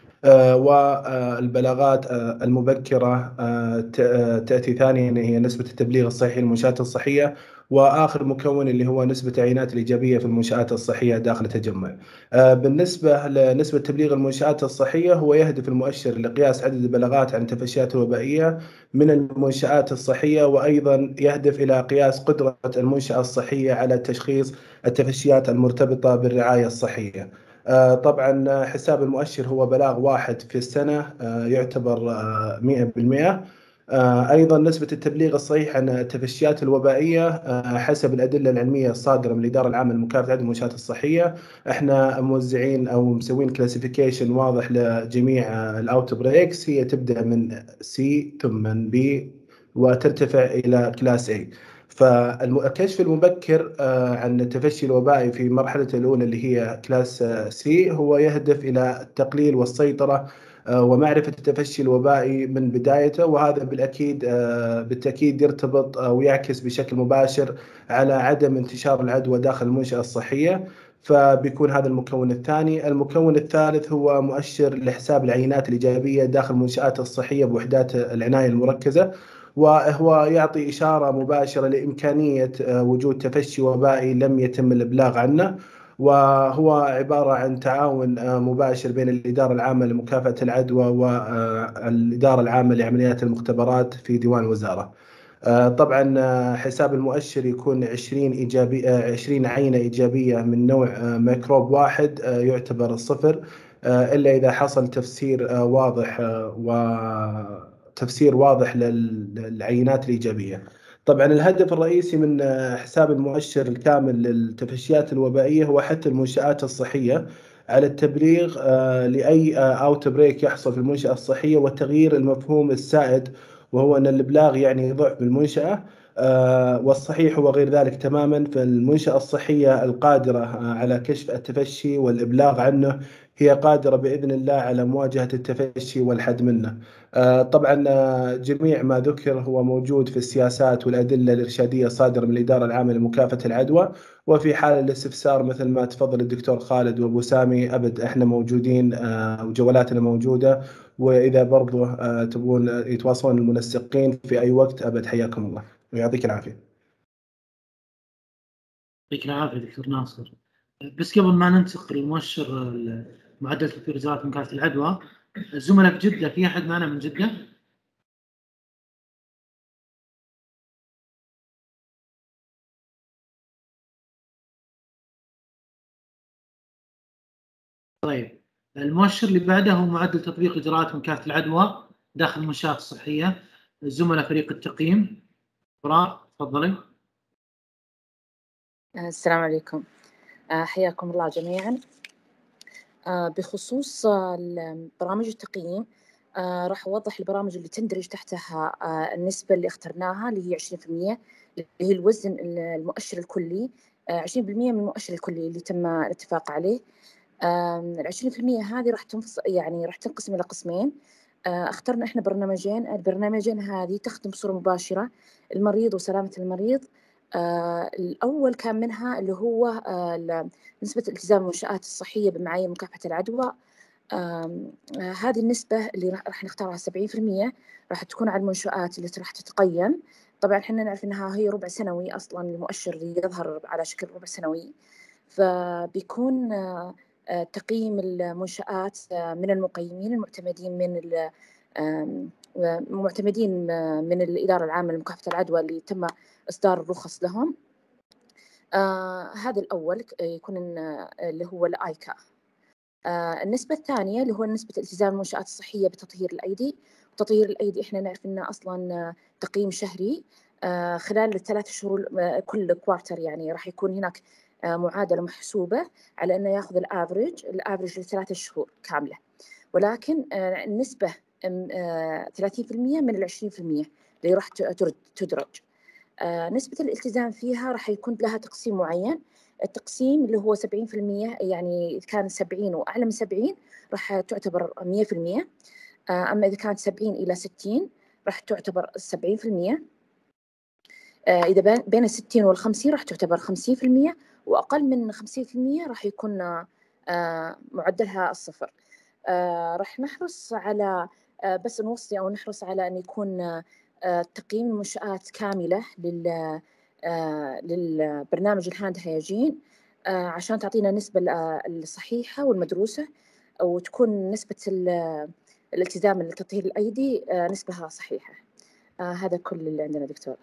والبلاغات المبكرة تأتي ثانيا هي نسبة التبليغ الصحي للمنشآت الصحية، وآخر مكون اللي هو نسبة العينات الإيجابية في المنشآت الصحية داخل التجمع. بالنسبة لنسبة تبليغ المنشآت الصحية هو يهدف المؤشر لقياس عدد البلاغات عن تفشيات وبائية من المنشآت الصحية، وأيضا يهدف إلى قياس قدرة المنشأة الصحية على تشخيص التفشيات المرتبطة بالرعاية الصحية. طبعا حساب المؤشر هو بلاغ واحد في السنة يعتبر مئة بالمئة. أيضا نسبة التبليغ الصحيح عن التفشيات الوبائية حسب الأدلة العلمية الصادرة من الإدارة العامة لمكافحة عدوى المنشآت الصحية. احنا موزعين أو مسوين كلاسيفيكيشن واضح لجميع الأوت بريكس، هي تبدأ من سي ثم بي وترتفع إلى كلاس A. فالكشف المبكر عن التفشي الوبائي في مرحلته الأولى اللي هي كلاس سي هو يهدف إلى التقليل والسيطرة ومعرفة التفشي الوبائي من بدايته، وهذا بالأكيد بالتأكيد يرتبط ويعكس بشكل مباشر على عدم انتشار العدوى داخل المنشأة الصحية. فبيكون هذا المكون الثاني. المكون الثالث هو مؤشر لحساب العينات الإيجابية داخل المنشآت الصحية بوحدات العناية المركزة، وهو يعطي إشارة مباشرة لإمكانية وجود تفشي وبائي لم يتم الإبلاغ عنه، وهو عبارة عن تعاون مباشر بين الإدارة العامة لمكافحة العدوى والإدارة العامة لعمليات المختبرات في ديوان الوزارة. طبعا حساب المؤشر يكون عشرين إيجابي عشرين عينة إيجابية من نوع ميكروب واحد يعتبر صفر، إلا إذا حصل تفسير واضح و تفسير واضح للعينات الإيجابية. طبعا الهدف الرئيسي من حساب المؤشر الكامل للتفشيات الوبائية هو حث المنشآت الصحية على التبليغ لأي أوت بريك يحصل في المنشأة الصحية، وتغيير المفهوم السائد وهو أن الإبلاغ يعني ضعف بالمنشأة، والصحيح هو غير ذلك تماما. فالمنشأة الصحية القادرة على كشف التفشي والإبلاغ عنه هي قادرة بإذن الله على مواجهة التفشي والحد منه. آه، طبعا آه، جميع ما ذكر هو موجود في السياسات والأدلة الإرشادية الصادرة من الإدارة العامة لمكافحة العدوى، وفي حال الاستفسار مثل ما تفضل الدكتور خالد وأبو سامي أبد إحنا موجودين آه، وجولاتنا موجودة، وإذا برضو آه، تبون يتواصلون المنسقين في أي وقت أبد حياكم الله ويعطيك العافية. يعطيك العافية دكتور ناصر. بس قبل ما ننتقل لمؤشر معدل تطوير إزالة مكافحة العدوى، الزملاء في جدة، في أحد معنا من جدة؟ طيب، المؤشر اللي بعده هو معدل تطبيق إجراءات مكافحة العدوى داخل المنشآت الصحية. الزملاء فريق التقييم، براء تفضلي. السلام عليكم، حياكم الله جميعا. بخصوص برامج التقييم راح أوضح البرامج اللي تندرج تحتها النسبة اللي اخترناها اللي هي عشرين بالمئة، اللي هي الوزن المؤشر الكلي، عشرين بالمئة من المؤشر الكلي اللي تم الاتفاق عليه. العشرين بالمئة هذه راح تنفصل، يعني راح تنقسم إلى قسمين. اخترنا إحنا برنامجين، البرنامجين هذه تخدم بصورة مباشرة المريض وسلامة المريض. آه الأول كان منها اللي هو آه نسبة التزام المنشآت الصحية بمعايير مكافحة العدوى. آه آه هذه النسبة اللي راح نختارها سبعين بالمئة راح تكون على المنشآت اللي راح تتقيم. طبعا احنا نعرف انها هي ربع سنوي اصلا، المؤشر يظهر على شكل ربع سنوي، فبيكون آه آه تقييم المنشآت آه من المقيمين المعتمدين من معتمدين من الإدارة العامة لمكافحة العدوى اللي تم إصدار الرخص لهم. آه هذا الأول يكون اللي هو الآيكا. آه النسبة الثانية اللي هو نسبة التزام المنشآت الصحية بتطهير الأيدي. تطهير الأيدي إحنا نعرف إنه أصلاً تقييم شهري آه خلال الثلاث شهور كل كوارتر، يعني راح يكون هناك آه معادلة محسوبة على إنه يأخذ الأفريج الأفريج لثلاث شهور كاملة، ولكن آه النسبة ثلاثين بالمئة من العشرين بالمئة اللي راح تدرج. آه نسبة الالتزام فيها راح يكون لها تقسيم معين. التقسيم اللي هو سبعين بالمئة، يعني إذا كان سبعين وأعلى من سبعين راح تعتبر مئة بالمئة. آه أما إذا كانت سبعين إلى ستين راح تعتبر سبعين بالمئة. آه إذا بين الستين والخمسين راح تعتبر خمسين بالمئة، وأقل من خمسين بالمئة راح يكون آه معدلها الصفر. آه راح نحرص على آه بس نوصي أو نحرص على أن يكون آه تقييم المنشآت كاملة لل آه للبرنامج الهاند هيجين آه عشان تعطينا النسبة الصحيحة والمدروسة، وتكون نسبة الالتزام لتطهير الأيدي آه نسبها صحيحة. آه هذا كل اللي عندنا دكتور.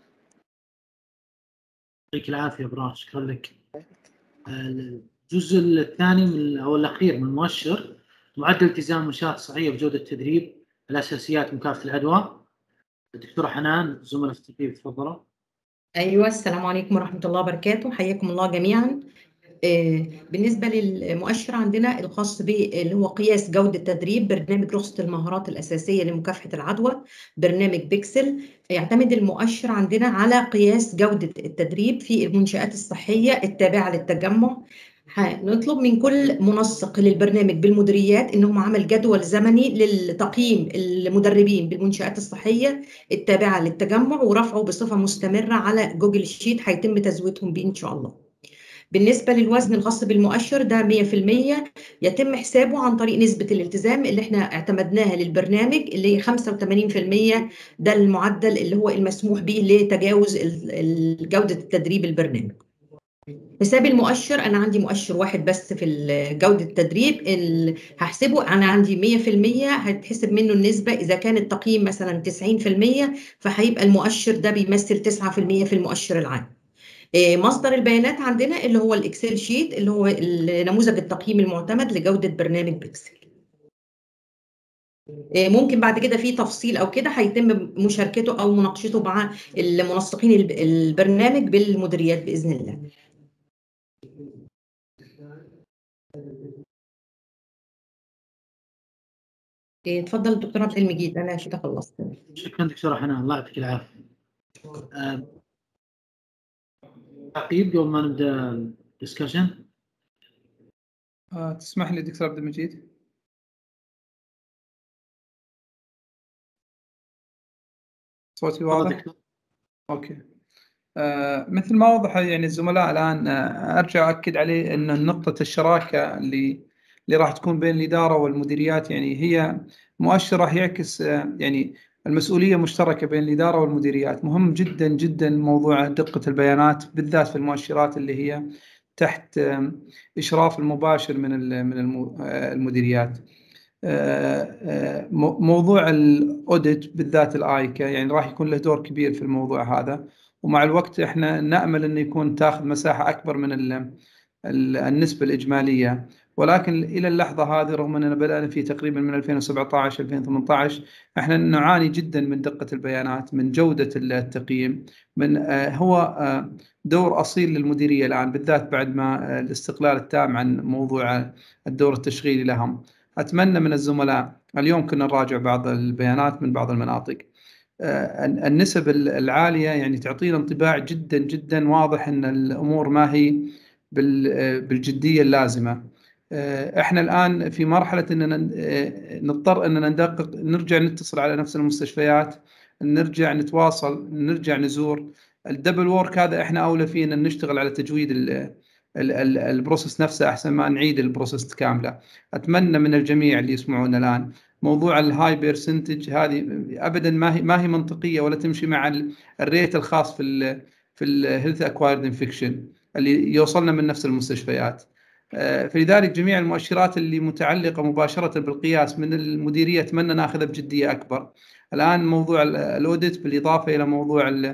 يعطيك العافية براء، شكرا لك. الجزء الثاني من أو الأخير من المؤشر معدل التزام المنشآت الصحية بجودة التدريب الأساسيات مكافحة العدوى. الدكتورة حنان زملاء في التدريب تفضلوا. أيوة، السلام عليكم ورحمة الله وبركاته، حياكم الله جميعا. بالنسبة للمؤشر عندنا الخاص باللي هو قياس جودة تدريب برنامج رخصة المهارات الأساسية لمكافحة العدوى، برنامج بيكسل. يعتمد المؤشر عندنا على قياس جودة التدريب في المنشآت الصحية التابعة للتجمع. نطلب من كل منسق للبرنامج بالمديريات انهم عمل جدول زمني للتقييم المدربين بالمنشآت الصحية التابعة للتجمع ورفعه بصفة مستمرة على جوجل شيت هيتم تزويدهم به ان شاء الله. بالنسبة للوزن الخاص بالمؤشر ده مئة بالمئة، يتم حسابه عن طريق نسبة الالتزام اللي احنا اعتمدناها للبرنامج اللي هي خمسة وثمانين بالمئة. ده المعدل اللي هو المسموح به لتجاوز جودة التدريب البرنامج. حساب المؤشر أنا عندي مؤشر واحد بس في جودة التدريب، هحسبه أنا عندي مئة بالمئة، هتحسب منه النسبة. إذا كان التقييم مثلا تسعين بالمئة فهيبقى المؤشر ده بيمثل تسعة بالمئة في المؤشر العام. مصدر البيانات عندنا اللي هو الإكسل شيت اللي هو نموذج التقييم المعتمد لجودة برنامج بيكسل. ممكن بعد كده في تفصيل أو كده هيتم مشاركته أو مناقشته مع المنسقين البرنامج بالمديريات بإذن الله. اتفضل دكتور عبد المجيد، انا كده خلصت. شكرا دكتوره حنان، الله يعطيك العافيه. تعقيب قبل ما نبدا الدسكشن؟ آه تسمح لي دكتور عبد المجيد؟ صوتي واضح؟ اوكي. آه مثل ما وضح يعني الزملاء الان، آه ارجع اكد عليه ان نقطه الشراكه اللي اللي راح تكون بين الاداره والمديريات يعني هي مؤشر راح يعكس آه يعني المسؤوليه مشتركه بين الاداره والمديريات. مهم جدا جدا موضوع دقه البيانات بالذات في المؤشرات اللي هي تحت آه اشراف المباشر من من المديريات. موضوع الاوديت بالذات الايكا يعني راح يكون له دور كبير في الموضوع هذا، ومع الوقت احنا نامل انه يكون تاخذ مساحه اكبر من النسبه الاجماليه، ولكن الى اللحظه هذه رغم اننا بدانا في تقريبا من ألفين وسبعة عشر ألفين وثمانية عشر احنا نعاني جدا من دقه البيانات، من جوده التقييم، من هو دور اصيل للمديريه الان بالذات بعد ما الاستقلال التام عن موضوع الدور التشغيلي لهم. أتمنى من الزملاء، اليوم كنا نراجع بعض البيانات من بعض المناطق، النسب العالية يعني تعطينا انطباع جدا جدا واضح أن الأمور ما هي بالجدية اللازمة. احنا الآن في مرحلة أننا نضطر أننا ندقق، نرجع نتصل على نفس المستشفيات، نرجع نتواصل، نرجع نزور. الدبل وورك هذا احنا أولى فيه أن نشتغل على تجويد البروسيس نفسه أحسن ما نعيد البروسيس كاملة. أتمنى من الجميع اللي يسمعون الآن موضوع الهاي بيرسنتج هذه أبدا ما هي ما هي منطقية ولا تمشي مع الريت الخاص في ال في الهيلث اكوايرد انفكشن اللي يوصلنا من نفس المستشفيات. فلذلك جميع المؤشرات اللي متعلقة مباشرة بالقياس من المديرية أتمنى ناخذها بجدية أكبر. الآن موضوع الأوديت بالإضافة إلى موضوع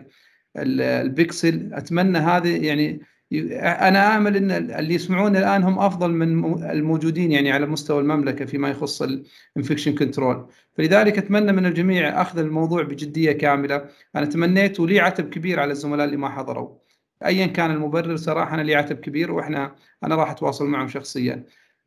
البيكسل أتمنى هذه يعني أنا آمل أن اللي يسمعون الآن هم أفضل من الموجودين يعني على مستوى المملكة فيما يخص الانفكشن كنترول. فلذلك أتمنى من الجميع أخذ الموضوع بجدية كاملة. أنا تمنيت ولي عتب كبير على الزملاء اللي ما حضروا أيا كان المبرر، صراحة أنا لي عتب كبير وإحنا أنا راح أتواصل معهم شخصيا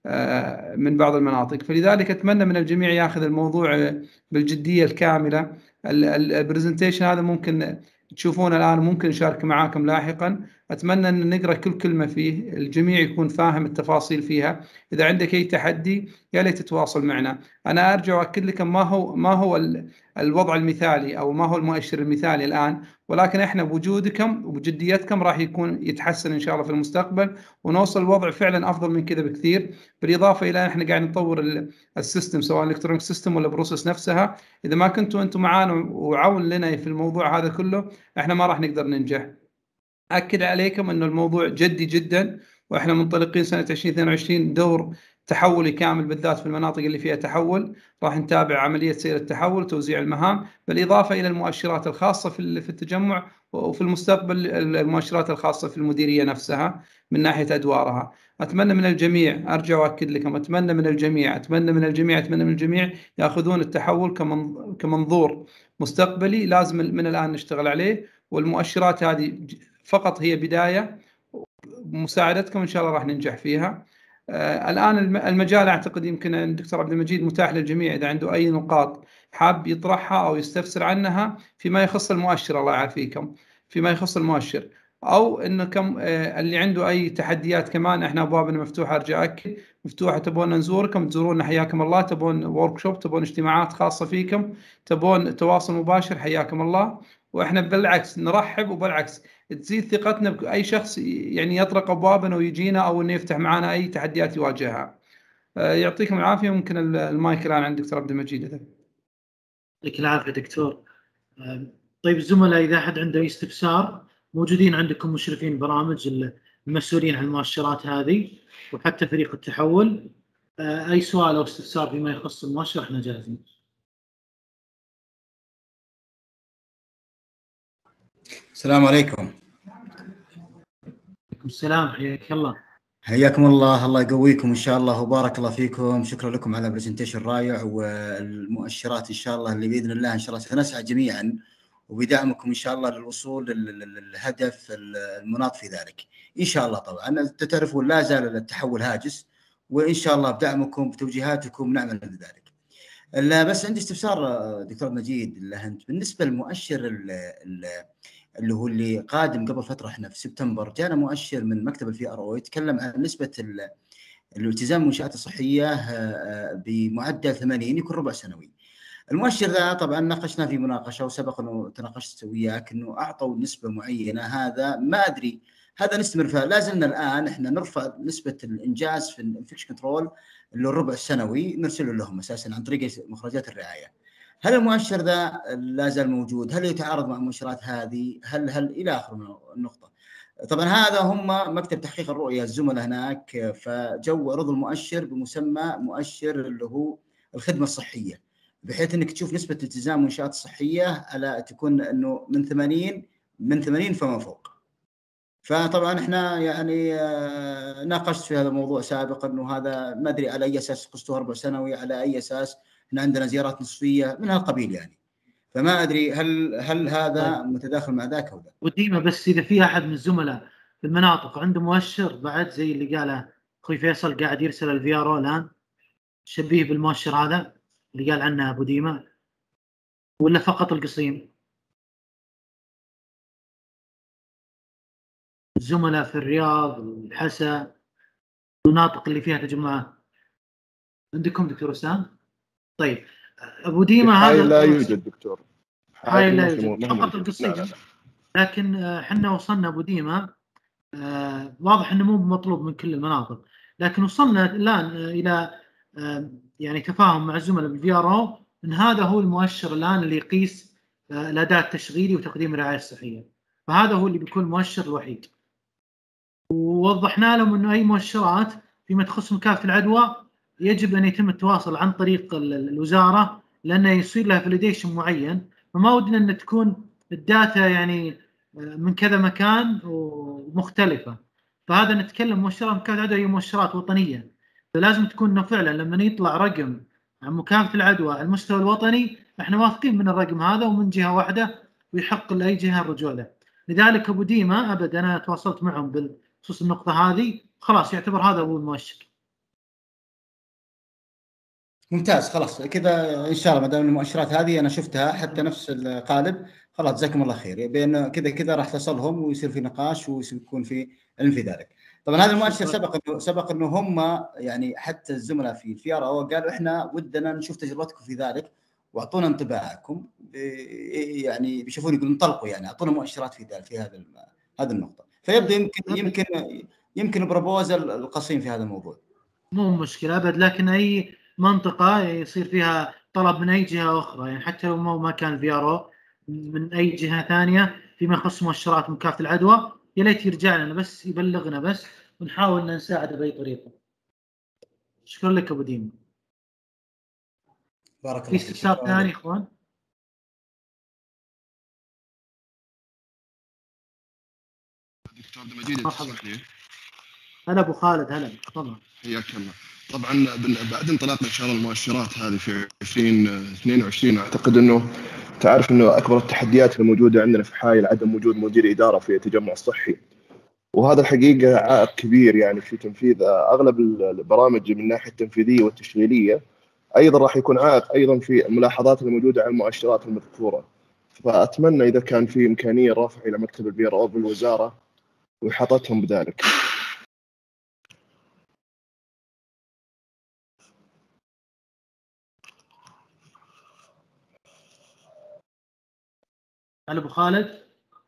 من بعض المناطق. فلذلك أتمنى من الجميع يأخذ الموضوع بالجدية الكاملة. البرزنتيشن هذا ممكن تشوفونه الآن، ممكن نشارك معاكم لاحقا. أتمنى أن نقرأ كل كلمة فيه، الجميع يكون فاهم التفاصيل فيها. إذا عندك أي تحدي يا ليت تتواصل معنا. أنا أرجع وأكد لكم ما هو ما هو الوضع المثالي أو ما هو المؤشر المثالي الآن، ولكن إحنا بوجودكم وبجديتكم راح يكون يتحسن إن شاء الله في المستقبل ونوصل الوضع فعلا أفضل من كذا بكثير. بالإضافة إلى إحنا قاعد نطور السيستم سواء الإلكترونيك سيستم ولا بروسيس نفسها. إذا ما كنتوا أنتم معانا وعون لنا في الموضوع هذا كله إحنا ما راح نقدر ننجح. أكد عليكم أنه الموضوع جدي جدا، وإحنا منطلقين سنة ألفين واثنين وعشرين دور تحولي كامل بالذات في المناطق اللي فيها تحول. راح نتابع عملية سير التحول وتوزيع المهام بالإضافة إلى المؤشرات الخاصة في التجمع، وفي المستقبل المؤشرات الخاصة في المديرية نفسها من ناحية أدوارها. أتمنى من الجميع، أرجع وأكد لكم، أتمنى من الجميع أتمنى من الجميع أتمنى من الجميع يأخذون التحول كمنظور مستقبلي لازم من الآن نشتغل عليه. والمؤشرات هذه فقط هي بداية، مساعدتكم إن شاء الله راح ننجح فيها. آه الآن المجال أعتقد يمكن الدكتور عبد المجيد متاح للجميع إذا عنده أي نقاط حاب يطرحها أو يستفسر عنها فيما يخص المؤشر. الله يعافيكم فيما يخص المؤشر، أو إنكم آه اللي عنده أي تحديات كمان إحنا أبوابنا مفتوحة. أرجع أكد مفتوحة، تبون نزوركم تزورونا حياكم الله، تبون وركشوب، تبون اجتماعات خاصة فيكم، تبون تواصل مباشر حياكم الله. وإحنا بالعكس نرحب، وبالعكس تزيد ثقتنا بأي شخص يعني يطرق أبوابنا ويجينا أو إنه يفتح معنا أي تحديات يواجهها. يعطيكم العافية. ممكن المايك الآن عند دكتور عبد المجيد. يعطيك العافية دكتور. طيب الزملاء إذا أحد عنده أي استفسار موجودين عندكم مشرفين برامج المسؤولين عن المؤشرات هذه وحتى فريق التحول. أي سؤال أو استفسار فيما يخص المؤشر إحنا جاهزين. السلام عليكم. عليكم السلام، حياك الله. حياكم الله، الله يقويكم ان شاء الله وبارك الله فيكم. شكرا لكم على برزنتيشن رائع، والمؤشرات ان شاء الله اللي باذن الله ان شاء الله سنسعى جميعا وبدعمكم ان شاء الله للوصول للهدف المناط في ذلك ان شاء الله. طبعا تعرفون لا زال التحول هاجس، وان شاء الله بدعمكم بتوجيهاتكم نعمل لذلك. لا بس عندي استفسار دكتور مجيد بالنسبه للمؤشر اللي هو اللي قادم. قبل فتره احنا في سبتمبر جانا مؤشر من مكتب الفي ار او يتكلم عن نسبه الالتزام بالمنشآت الصحيه بمعدل ثمانين يكون ربع سنوي. المؤشر ذا طبعا ناقشنا في مناقشه وسبق انه تناقشت وياك انه اعطوا نسبه معينه، هذا ما ادري هذا نستمر فيها. لازلنا الان احنا نرفع نسبه الانجاز في الانفكشن كنترول اللي الربع السنوي نرسله لهم اساسا عن طريق مخرجات الرعايه. هل المؤشر ذا لا زال موجود؟ هل يتعارض مع المؤشرات هذه؟ هل هل الى اخر النقطه. طبعا هذا هم مكتب تحقيق الرؤيه الزملاء هناك، فجو عرض المؤشر بمسمى مؤشر اللي هو الخدمه الصحيه، بحيث انك تشوف نسبه التزام المنشات الصحيه على تكون انه من ثمانين من ثمانين فما فوق. فطبعا احنا يعني ناقشت في هذا الموضوع سابقا انه هذا ما ادري على اي اساس قسطه اربع سنوي، على اي اساس احنا عندنا زيارات نصفيه من هالقبيل يعني. فما ادري هل هل هذا متداخل مع ذاك او لا. وديما بس اذا في احد من الزملاء في المناطق عنده مؤشر بعد زي اللي قاله اخوي فيصل قاعد يرسل الفي ار او الان شبيه بالمؤشر هذا اللي قال عنه ابو ديما، ولا فقط القصيم؟ الزملاء في الرياض والحسا المناطق اللي فيها تجمعات عندكم دكتور اسامه؟ طيب ابو ديما هذا لا يوجد دكتور، هاي لا يوجد فقط القصيم. لكن احنا وصلنا ابو ديما آه واضح انه مو مطلوب من كل المناطق، لكن وصلنا الان الى آه يعني تفاهم مع الزملاء بالفي ار او ان هذا هو المؤشر الان اللي يقيس آه الاداء التشغيلي وتقديم الرعايه الصحيه، فهذا هو اللي بيكون المؤشر الوحيد. ووضحنا لهم انه اي مؤشرات فيما تخص مكافحه العدوى يجب ان يتم التواصل عن طريق الوزاره، لانه يصير لها فاليديشن معين، فما ودنا ان تكون الداتا يعني من كذا مكان ومختلفه. فهذا نتكلم مؤشرات مكافحه العدوى هي مؤشرات وطنيه، فلازم تكون انه فعلا لما يطلع رقم عن مكافحه العدوى على المستوى الوطني احنا واثقين من الرقم هذا ومن جهه واحده ويحق لاي جهه الرجوع له. لذلك ابو ديما ابد انا تواصلت معهم بخصوص النقطه هذه، خلاص يعتبر هذا هو المؤشر. ممتاز، خلاص كذا ان شاء الله ما دام المؤشرات هذه انا شفتها حتى نفس القالب، خلاص جزاكم الله خير. بان كذا كذا راح تصلهم ويصير في نقاش ويكون في علم في ذلك. طبعا هذا المؤشر سبق انه سبق انه هم يعني حتى الزملاء في الفي ار او قالوا احنا ودنا نشوف تجربتكم في ذلك واعطونا انطباعكم، يعني بيشوفون يقولون انطلقوا يعني اعطونا مؤشرات في ذلك في هذا هذه النقطه. فيبدو يمكن يمكن يمكن بروبوزل القصيم في هذا الموضوع. مو مشكله ابد، لكن اي منطقه يصير فيها طلب من اي جهه اخرى، يعني حتى لو ما كان في ار او من اي جهه ثانيه فيما يخص مؤشرات مكافحه العدوى، يا ليت يرجع لنا بس يبلغنا بس ونحاول نساعده باي طريقه. شكرا لك ابو ديما. بارك الله في استفسار ثاني اخوان؟ دكتور مجيد تسمح لي؟ هلا ابو خالد، هلا تفضل. حياك الله. طبعا بعد انطلاق ان شاء الله المؤشرات هذه في عشرين اثنين وعشرين اعتقد انه تعرف انه اكبر التحديات الموجوده عندنا في حائل عدم وجود مدير اداره في التجمع الصحي، وهذا الحقيقه عائق كبير يعني في تنفيذ اغلب البرامج من الناحيه التنفيذيه والتشغيليه. ايضا راح يكون عائق ايضا في الملاحظات الموجوده على المؤشرات المذكوره. فاتمنى اذا كان في امكانيه رفع الى مكتب البي ار او بالوزاره واحاطتهم بذلك. هلا ابو خالد،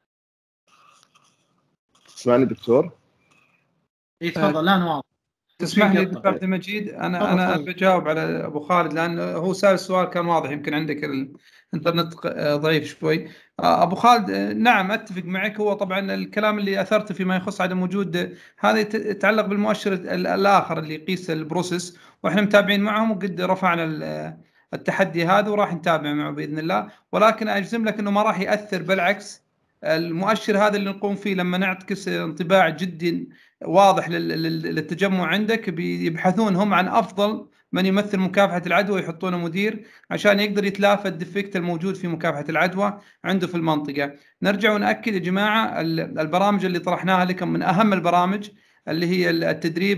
تسمعني دكتور؟ اي تفضل. لا واضح. تسمح لي دكتور عبد المجيد، انا انا بجاوب على ابو خالد لان هو سال السؤال كان واضح، يمكن عندك الانترنت ضعيف شوي. ابو خالد نعم اتفق معك، هو طبعا الكلام اللي اثرته فيما يخص عدم وجود هذا يتعلق بالمؤشر الاخر اللي يقيس البروسيس، واحنا متابعين معهم وقد رفعنا التحدي هذا وراح نتابع معه باذن الله. ولكن اجزم لك انه ما راح ياثر، بالعكس المؤشر هذا اللي نقوم فيه لما نعكس انطباع جدا واضح للتجمع عندك، بيبحثون هم عن افضل من يمثل مكافحه العدوى ويحطونه مدير عشان يقدر يتلافى الديفكت الموجود في مكافحه العدوى عنده في المنطقه. نرجع وناكد يا جماعه البرامج اللي طرحناها لكم من اهم البرامج اللي هي التدريب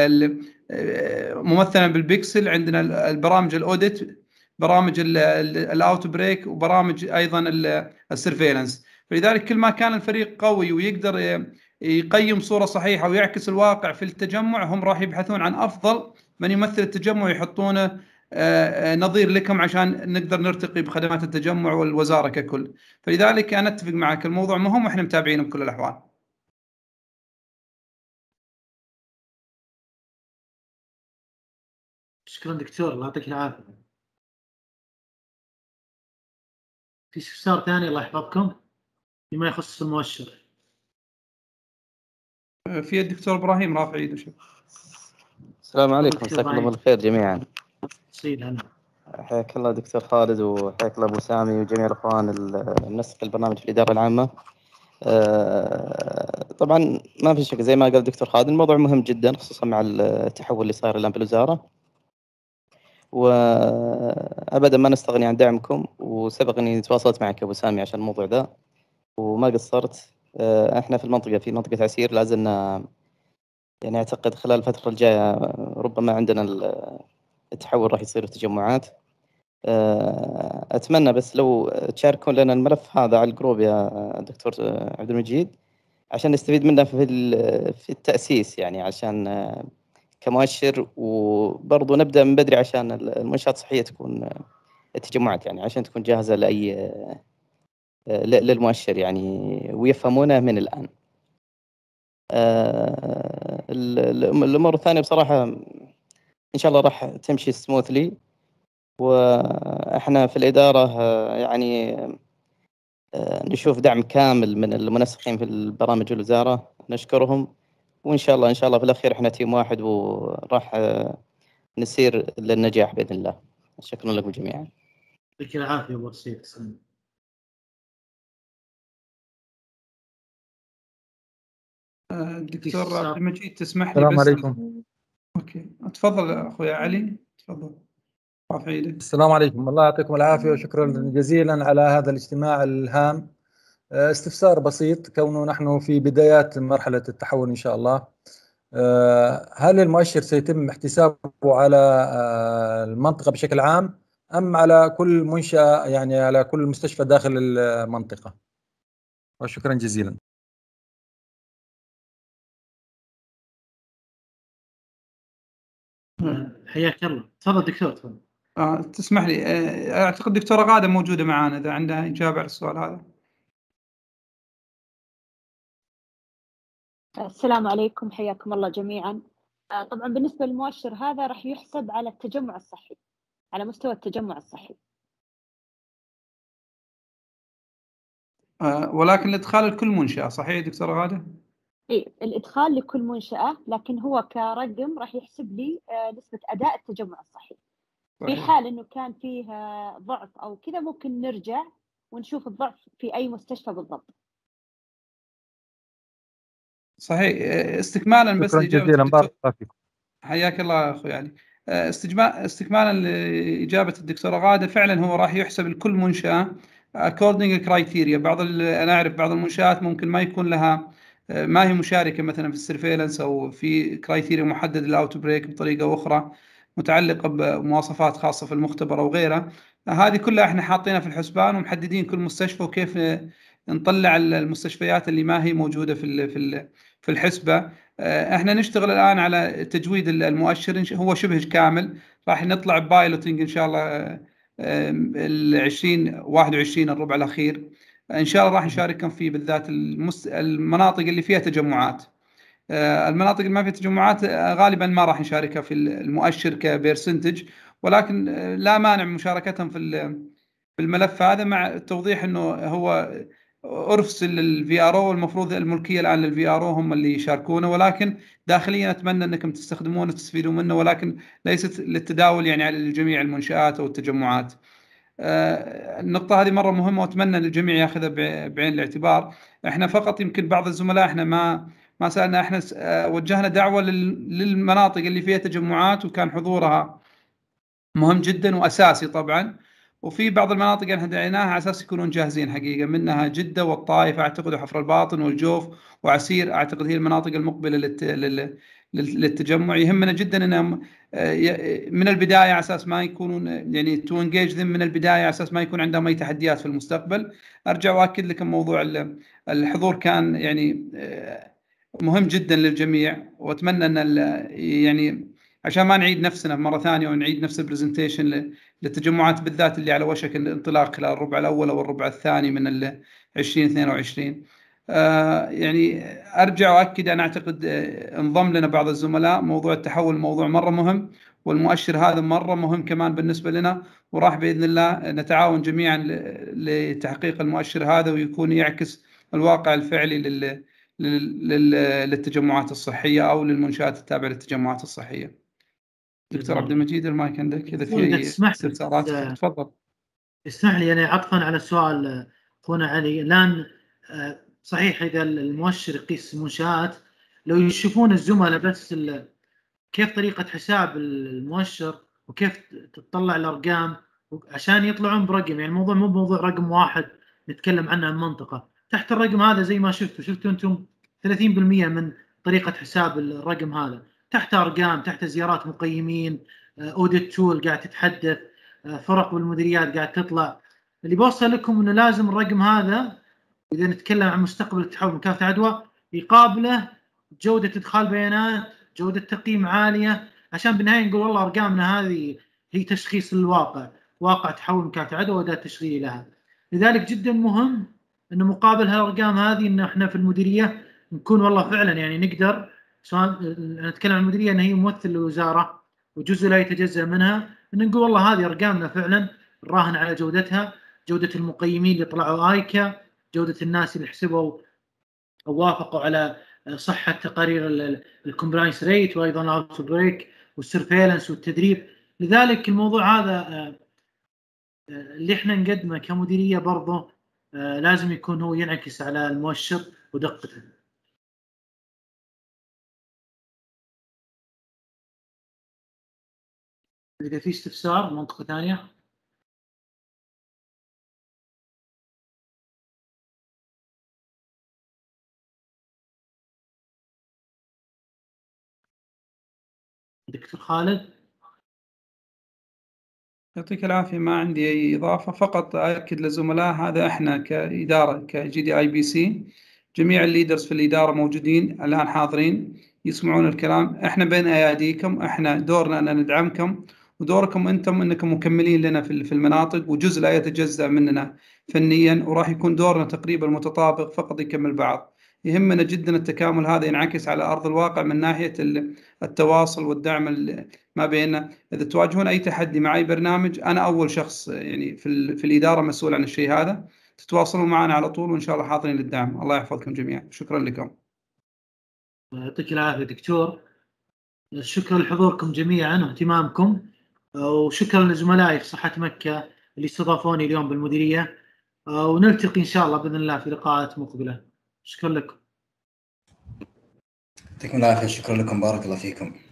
ممثلا بالبيكسل، عندنا البرامج الاوديت، برامج الاوت بريك، وبرامج ايضا السيرفيلانس. فلذلك كل ما كان الفريق قوي ويقدر يقيم صورة صحيحة ويعكس الواقع في التجمع، هم راح يبحثون عن أفضل من يمثل التجمع ويحطونه نظير لكم عشان نقدر نرتقي بخدمات التجمع والوزارة ككل. فلذلك أنا أتفق معك، الموضوع مهم وإحنا متابعينه بكل الأحوال. شكرا دكتور، الله يعطيك العافية. في استفسار ثاني الله يحفظكم فيما يخص المؤشر؟ في الدكتور إبراهيم رافع يده. السلام عليكم، مساكم الله بالخير جميعا. سيد هلا. حياك الله دكتور خالد، وحياك الله ابو سامي وجميع الاخوان المنسق البرنامج في الاداره العامه. طبعا ما في شك زي ما قال الدكتور خالد، الموضوع مهم جدا خصوصا مع التحول اللي صار الان بالوزاره، وابدا ما نستغني عن دعمكم. وسبق اني تواصلت معك ابو سامي عشان الموضوع ذا وما قصرت. احنا في المنطقه في منطقه عسير لازلنا يعني اعتقد خلال الفتره الجايه ربما عندنا التحول راح يصير في تجمعات. اتمنى بس لو تشاركون لنا الملف هذا على الجروب يا دكتور عبد المجيد عشان نستفيد منه في في التاسيس، يعني عشان كمؤشر، وبرضه نبدا من بدري عشان المنشآت الصحيه تكون التجمعات يعني عشان تكون جاهزه لاي للمؤشر يعني ويفهمونه من الان. الامور الثانيه بصراحه ان شاء الله راح تمشي سموثلي، واحنا في الاداره يعني نشوف دعم كامل من المنسقين في البرامج الوزاره، نشكرهم، وان شاء الله ان شاء الله في الاخير احنا تيم واحد وراح نسير للنجاح باذن الله. شكرا لكم جميعا. يعطيك العافيه ابو رصيد. دكتور عبد المجيد تسمح لي السلام بس؟ عليكم. اوكي تفضل اخوي علي، تفضل رافع يدك. السلام عليكم، الله يعطيكم العافيه وشكرا جزيلا على هذا الاجتماع الهام. استفسار بسيط، كونه نحن في بدايات مرحله التحول ان شاء الله، هل المؤشر سيتم احتسابه على المنطقه بشكل عام ام على كل منشأة، يعني على كل مستشفى داخل المنطقه؟ وشكرا جزيلا. حياك الله، تفضل دكتور تفضل. آه، تسمح لي، آه، اعتقد دكتوره غاده موجوده معنا اذا عندها اجابه على السؤال هذا. السلام عليكم، حياكم الله جميعا. آه، طبعا بالنسبه للمؤشر هذا راح يحسب على التجمع الصحي، على مستوى التجمع الصحي. آه، ولكن الادخال لكل منشاه، صحيح دكتوره غاده؟ اي الادخال لكل منشاه، لكن هو كرقم راح يحسب لي آه، نسبه اداء التجمع الصحي. في حال انه كان فيه ضعف او كذا ممكن نرجع ونشوف الضعف في اي مستشفى بالضبط. صحيح. استكمالا بس لاجابه بارك الله فيكم. حياك الله اخوي علي. استكمالا لاجابه الدكتوره غاده، فعلا هو راح يحسب لكل منشاه according criteria. بعض انا اعرف بعض المنشات ممكن ما يكون لها، ما هي مشاركه مثلا في السيرفيلنس او في كرايتيريا محدد للاوت بريك بطريقه اخرى متعلقه بمواصفات خاصه في المختبر او غيرها. هذه كلها احنا حاطينها في الحسبان ومحددين كل مستشفى وكيف نطلع المستشفيات اللي ما هي موجوده في في في الحسبه. احنا نشتغل الان على تجويد المؤشر، هو شبه كامل، راح نطلع بايلوتنج ان شاء الله ال عشرين واحد وعشرين الربع الاخير ان شاء الله راح نشارككم فيه، بالذات المناطق اللي فيها تجمعات. المناطق اللي ما فيها تجمعات غالبا ما راح نشاركها في المؤشر كبيرسنتج، ولكن لا مانع من مشاركتهم في في الملف هذا، مع التوضيح انه هو ارسل للفي ار او، والمفروض الملكيه الان للفي ار او هم اللي يشاركونه، ولكن داخليا اتمنى انكم تستخدمونه وتستفيدوا منه، ولكن ليست للتداول يعني على جميع المنشآت او التجمعات. النقطة هذه مرة مهمة وأتمنى الجميع ياخذها بعين الاعتبار. احنا فقط يمكن بعض الزملاء احنا ما ما سألنا، احنا وجهنا دعوة للمناطق اللي فيها تجمعات وكان حضورها مهم جدا وأساسي طبعا، وفي بعض المناطق احنا دعيناها على أساس يكونون جاهزين حقيقة، منها جدة والطائف أعتقد وحفر الباطن والجوف وعسير، أعتقد هي المناطق المقبلة للت... لل... للتجمع. يهمنا جدا انهم من البدايه على اساس ما يكونون يعني تو انجيج ذم من البدايه على اساس ما يكون عندهم اي تحديات في المستقبل. ارجع واكد لكم موضوع الحضور كان يعني مهم جدا للجميع، واتمنى ان يعني عشان ما نعيد نفسنا مرة ثانية ونعيد نفس البرزنتيشن للتجمعات بالذات اللي على وشك الانطلاق خلال الربع الأول أو الربع الثاني من ال عشرين اثنين وعشرين. آه يعني أرجع وأكد، أنا أعتقد آه انضم لنا بعض الزملاء، موضوع التحول موضوع مرة مهم، والمؤشر هذا مرة مهم كمان بالنسبة لنا، وراح بإذن الله نتعاون جميعا لتحقيق المؤشر هذا ويكون يعكس الواقع الفعلي لل للتجمعات الصحية أو للمنشآت التابعة للتجمعات الصحية. دكتور عبد المجيد المايك عندك إذا في استفسارات تفضل. اسمح لي أنا عطفا على سؤال أخونا علي، الآن صحيح إذا المؤشر يقيس المنشآت، لو يشوفون الزملاء بس كيف طريقة حساب المؤشر وكيف تطلع الأرقام عشان يطلعون برقم، يعني الموضوع مو موضوع رقم واحد نتكلم عنه عن منطقة، تحت الرقم هذا زي ما شفتوا شفتوا أنتم ثلاثين بالمئة من طريقة حساب الرقم هذا، تحت أرقام، تحت زيارات مقيمين، أوديت تول قاعد تتحدث، فرق بالمديريات قاعد تطلع. اللي بوصل لكم إنه لازم الرقم هذا إذا نتكلم عن مستقبل التحول من مكافحة العدوى يقابله جودة إدخال بيانات، جودة تقييم عالية، عشان بالنهاية نقول والله أرقامنا هذه هي تشخيص الواقع، واقع تحول من مكافحة العدوى وأداة تشغيلي لها. لذلك جدا مهم إنه مقابل هالأرقام هذه إن إحنا في المديرية نكون والله فعلا يعني نقدر، سواء نتكلم عن المديرية إن هي ممثل للوزارة وجزء لا يتجزأ منها، إن نقول والله هذه أرقامنا فعلا نراهن على جودتها، جودة المقيمين اللي طلعوا آيكا، جودة الناس اللي حسبوا أو وافقوا على صحة تقارير الكومبلاينس ريت، وأيضا الأوت بريك والسيرفيلنس والتدريب. لذلك الموضوع هذا اللي احنا نقدمه كمديرية برضه لازم يكون هو ينعكس على المؤشر ودقته. إذا في استفسار منطقة ثانية. دكتور خالد. يعطيك العافية، ما عندي أي إضافة، فقط أكد للزملاء هذا إحنا كإدارة كجي دي آي بي سي جميع الليدرز في الإدارة موجودين الآن حاضرين يسمعون الكلام، إحنا بين أياديكم، إحنا دورنا أن ندعمكم ودوركم أنتم أنكم مكملين لنا في المناطق وجزء لا يتجزأ مننا فنيا، وراح يكون دورنا تقريبا متطابق فقط يكمل بعض. يهمنا جدا التكامل هذا ينعكس على أرض الواقع من ناحية التواصل والدعم ما بيننا. إذا تواجهون أي تحدي مع أي برنامج، أنا أول شخص يعني في, في الإدارة مسؤول عن الشيء هذا، تتواصلوا معنا على طول وإن شاء الله حاضرين للدعم. الله يحفظكم جميعا، شكرا لكم. يعطيك العافية دكتور، شكرا لحضوركم جميعا واهتمامكم، وشكرا لزملائي في صحة مكة اللي استضافوني اليوم بالمديرية، ونلتقي إن شاء الله بإذن الله في لقاءات مقبلة. شكرا لكم. يعطيكم العافية، شكرا لكم، بارك الله فيكم.